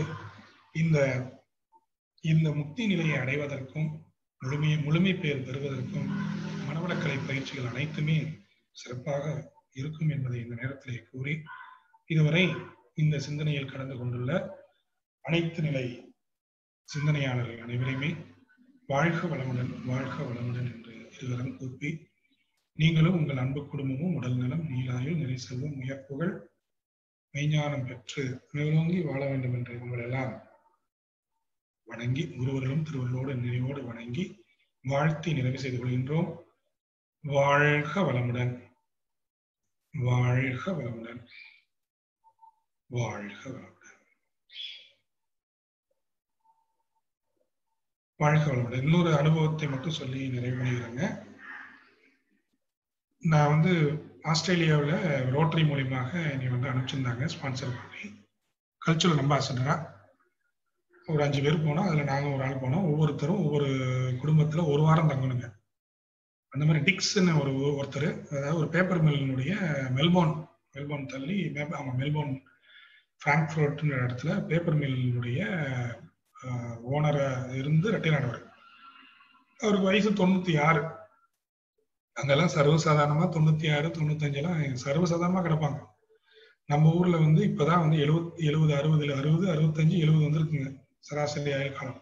இந்த முக்தி நிலையை அடைவதற்கும் முழுமை பெயர் பெறுவதற்கும் மனவளக்கலை பயிற்சிகள் அனைத்துமே சிறப்பாக இருக்கும் என்பதை இந்த நேரத்திலே கூறி, இதுவரை இந்த சிந்தனையில் கடந்து கொண்டுள்ள அனைத்து நிலை சிந்தனையாளர்கள் அனைவரையுமே வாழ்க வளமுடன் வாழ்க வளமுடன் என்று இருவரும் கூப்பி, நீங்களும் உங்கள் அன்பு குடும்பமும் உடல் நலம் நீலாயுள் நிறை செல்வம் முயற்புகள் மெய்ஞானம் பெற்று மேலோங்கி வாழ வேண்டும் என்று உங்களெல்லாம் வணங்கி, குருவர்களும் திருவர்களோடு நினைவோடு வணங்கி வாழ்த்தி நிறைவு செய்து கொள்கின்றோம். வாழ்க வளமுடன் வாழ்க வளமுடன் வாழ்க வளமுடன் வாழ்க வளமுடன். இன்னொரு அனுபவத்தை மட்டும் சொல்லி நிறைவு பண்ணிக்கிறேங்க. நான் வந்து ஆஸ்திரேலியாவில் ரோட்டரி மூலியமாக என்னை வந்து அனுப்பிச்சிருந்தாங்க, ஸ்பான்சர் பண்ணி. கல்ச்சுரல் அம்பாசடரா ஒரு 5 பேர் போனோம். அதில் நாங்கள் ஒரு ஆள் போனோம். ஒவ்வொருத்தரும் ஒவ்வொரு குடும்பத்தில் ஒரு வாரம் தங்கணுங்க. அந்த மாதிரி டிக்ஸ்ன்னு ஒருத்தர், அதாவது ஒரு பேப்பர் மில்லினுடைய மெல்போர்ன் தள்ளி மெல்போர்ன் பிராங்க்ஃபர்ட்ன்ற இடத்துல பேப்பர் மில்லினுடைய ஓனரா இருந்து ரிட்டையர் ஆனவர். அவருக்கு வயசு 96. அங்கெல்லாம் சர்வசாதாரணமா 96 95 எல்லாம் சர்வசாதாரணமா கிடப்பாங்க. நம்ம ஊர்ல வந்து இப்பதான் வந்து 70 60 65 70 வந்துருக்குங்க சராசரி ஆயுள் காலம்.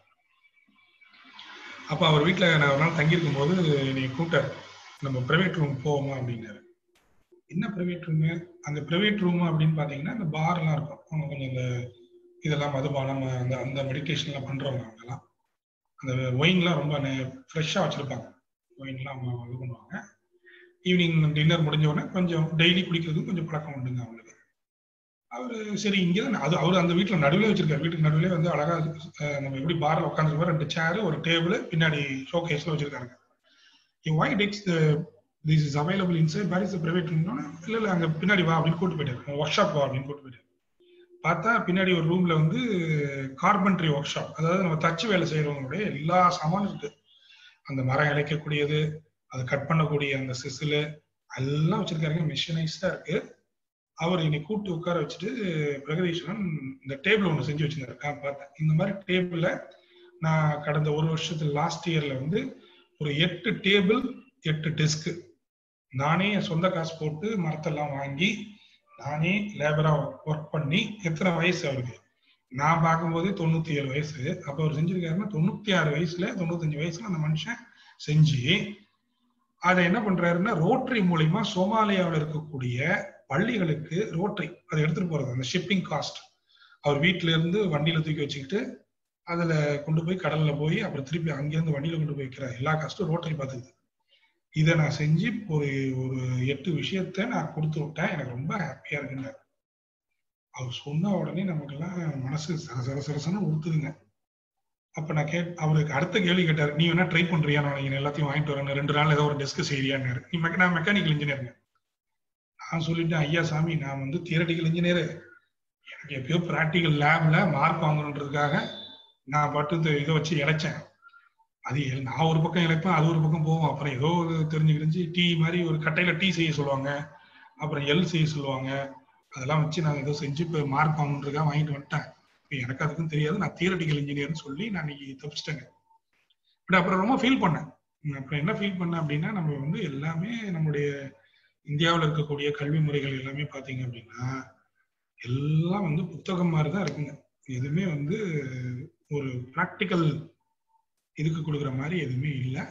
அப்ப அவர் வீட்டுல நான் ஒரு நாள் தங்கியிருக்கும் போது நீ கூப்பிட்டாரு, நம்ம பிரைவேட் ரூம் போவோமா அப்படின்னாரு. என்ன பிரைவேட் ரூமு? அந்த பிரைவேட் ரூம் அப்படின்னு பாத்தீங்கன்னா இந்த பார் எல்லாம் இருக்கும், அவங்க கொஞ்சம் இந்த இதெல்லாம் மதுபானம் அந்த மெடிடேஷன் எல்லாம் பண்றவங்க, அவங்கெல்லாம் அந்த ஒயின்லாம் ரொம்ப ஃப்ரெஷ்ஷா வச்சிருப்பாங்க. ஒயின்லாம் இது பண்ணுவாங்க. ஈவினிங் டின்னர் முடிஞ்ச உடனே கொஞ்சம் டெய்லி குடிக்கிறதுக்கு கொஞ்சம் பழக்கம் உண்டுங்க அவங்களுக்கு. அவரு சரி இங்கதான் அவரு அந்த வீட்டுல நடுவில் வச்சிருக்காரு. வீட்டுக்கு நடுவிலே வந்து அழகா நம்ம எப்படி பார்ல உட்காந்துருக்கோம், 2 சேரு ஒரு டேபிள் பின்னாடி ஷோகேஸ்ல வச்சிருக்காங்க. why this is available inside, where is the private room? இல்ல அங்க பின்னாடி வா அப்படின்னு கூட்டு போயிட்டாரு, ஒர்க் ஷாப் வா அப்படின்னு கூட்டு போயிட்டாரு. பார்த்தா பின்னாடி ஒரு ரூம்ல வந்து கார்பென்ட்ரி ஒர்க் ஷாப், அதாவது நம்ம தச்சு வேலை செய்யறவங்களுடைய எல்லா சாமானும் இருக்கு. அந்த மரம் இழைக்கக்கூடியது, அதை கட் பண்ணக்கூடிய அந்த சிசிலு எல்லாம் வச்சிருக்காருங்க, மிஷினைஸ்டா இருக்கு. அவர் என்னை கூப்பிட்டு உட்கார வச்சுட்டு, பிரகதீஸ்வரன் இந்த டேபிள் ஒன்று செஞ்சு வச்சிருந்தாரு. பார்த்தேன் இந்த மாதிரி டேபிள்ல நான் கடந்த ஒரு வருஷத்துல லாஸ்ட் இயர்ல வந்து ஒரு 8 டேபிள் 8 டெஸ்க் நானே சொந்த காசு போட்டு மரத்தெல்லாம் வாங்கி நானே லேபரா ஒர்க் பண்ணி, எத்தனை வயசு அவருக்கு? நான் பார்க்கும்போது 97 வயசு. அப்ப அவர் செஞ்சிருக்காருன்னா 96 வயசுல 95 வயசுல அந்த மனுஷன் செஞ்சு அதை என்ன பண்றாருன்னா ரோட்டரி மூலியமா சோமாலியாவில் இருக்கக்கூடிய பள்ளிகளுக்கு ரோட்டரி அதை எடுத்துட்டு போறது, அந்த ஷிப்பிங் காஸ்ட் அவர் வீட்டுல இருந்து வண்டியில தூக்கி வச்சுக்கிட்டு அதுல கொண்டு போய் கடல்ல போய் அப்புறம் திருப்பி அங்கிருந்து வண்டியில கொண்டு போய் வைக்கிற எல்லா கஷ்டம் ரோட்டரி பார்த்துக்குது. இதை நான் செஞ்சு ஒரு ஒரு 8 விஷயத்த நான் கொடுத்து விட்டேன், எனக்கு ரொம்ப ஹாப்பியா இருக்குங்க. அவர் சொன்ன உடனே நமக்கெல்லாம் மனசு சரசரசரசன்னு உறுத்துதுங்க. அப்ப நான் அவருக்கு அடுத்த கேள்வி கேட்டாரு, நீ வேணா ட்ரை பண்றியா, நான் எல்லாத்தையும் வாங்கிட்டு வரேன், 2 நாள் ஏதோ ஒரு டெஸ்க் செய்யறியான்னு. நான் மெக்கானிக்கல் இன்ஜினியருங்க. நான் சொல்லிட்டேன், ஐயா சாமி, நான் வந்து தியரட்டிக்கல் இன்ஜினியரு, எனக்கு எப்பயோ பிராக்டிக்கல் லேப்ல மார்க் வாங்கணுன்றதுக்காக நான் பட்டு இதை வச்சு இழைச்சேன். அது நான் ஒரு பக்கம் இழைப்பேன், அது ஒரு பக்கம் போவோம். அப்புறம் ஏதோ ஒரு தெரிஞ்சு டீ மாதிரி ஒரு கட்டையில டீ செய்ய சொல்லுவாங்க, அப்புறம் எல் செய்ய சொல்லுவாங்க, அதெல்லாம் வச்சு நான் ஏதோ செஞ்சு இப்போ மார்க் வாங்கணுன்றதுக்காக வாங்கிட்டு வந்துட்டேன். எனக்கு அதுக்கும் தெரியாது, நான் தியரட்டிக்கல் இன்ஜினியர்னு சொல்லி நான் இன்னைக்கு தப்பிச்சிட்டேங்க. பட் அப்புறம் ரொம்ப ஃபீல் பண்ணேன். அப்புறம் என்ன ஃபீல் பண்ணேன் அப்படின்னா, நம்ம வந்து எல்லாமே நம்முடைய இந்தியாவில் இருக்கக்கூடிய கல்வி முறைகள் எல்லாமே பார்த்தீங்க அப்படின்னா எல்லாம் வந்து புத்தகம் மாதிரி தான் இருக்குங்க. எதுவுமே வந்து ஒரு ப்ராக்டிக்கல் இதுக்கு கொடுக்குற மாதிரி எதுவுமே இல்லை.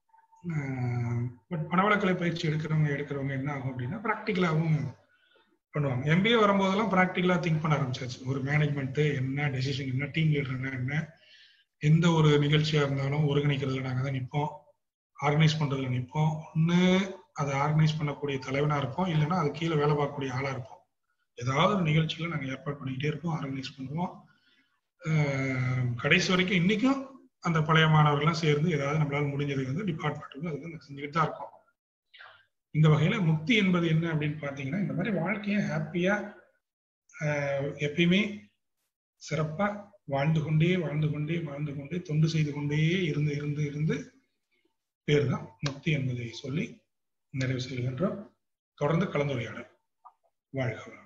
பட் மனவளக்கலை பயிற்சி எடுக்கிறவங்க என்ன ஆகும் அப்படின்னா ப்ராக்டிக்கலாகவும் பண்ணுவாங்க. எம்பிஏ வரும்போதெல்லாம் ப்ராக்டிக்கலா திங்க் பண்ண ஆரம்பிச்சாச்சு. ஒரு மேனேஜ்மெண்ட் என்ன, டெசிஷன் என்ன, டீம் லீடர் என்ன, எந்த ஒரு நிகழ்ச்சியா இருந்தாலும் ஒருங்கிணைக்கிறதுல நாங்கள் தான் நிற்போம், ஆர்கனைஸ் பண்றதுல நிற்போம். ஒன்று அதை ஆர்கனைஸ் பண்ணக்கூடிய தலைவனா இருப்போம், இல்லைன்னா அது கீழே வேலை பார்க்கக்கூடிய ஆளா இருப்போம். ஏதாவது ஒரு நிகழ்ச்சிகளை நாங்கள் ஏற்பாடு பண்ணிக்கிட்டே இருப்போம், ஆர்கனைஸ் பண்ணுவோம். கடைசி வரைக்கும் இன்னைக்கும் அந்த பழைய மாணவர்கள்லாம் சேர்ந்து ஏதாவது நம்மளால முடிஞ்சது வந்து டிபார்ட்மெண்ட்டுக்கு அதுக்கு நாங்கள் செஞ்சுக்கிட்டு தான் இருக்கோம். இந்த வகையில முக்தி என்பது என்ன அப்படின்னு பாத்தீங்கன்னா, இந்த மாதிரி வாழ்க்கையை ஹாப்பியா எப்பயுமே சிறப்பா வாழ்ந்து கொண்டே தொண்டு செய்து கொண்டே இருந்து பேர் தான் முக்தி என்பதை சொல்லி நிறைவு செய்கின்றோம். தொடர்ந்து கலந்துரையாடல். வாழ்க.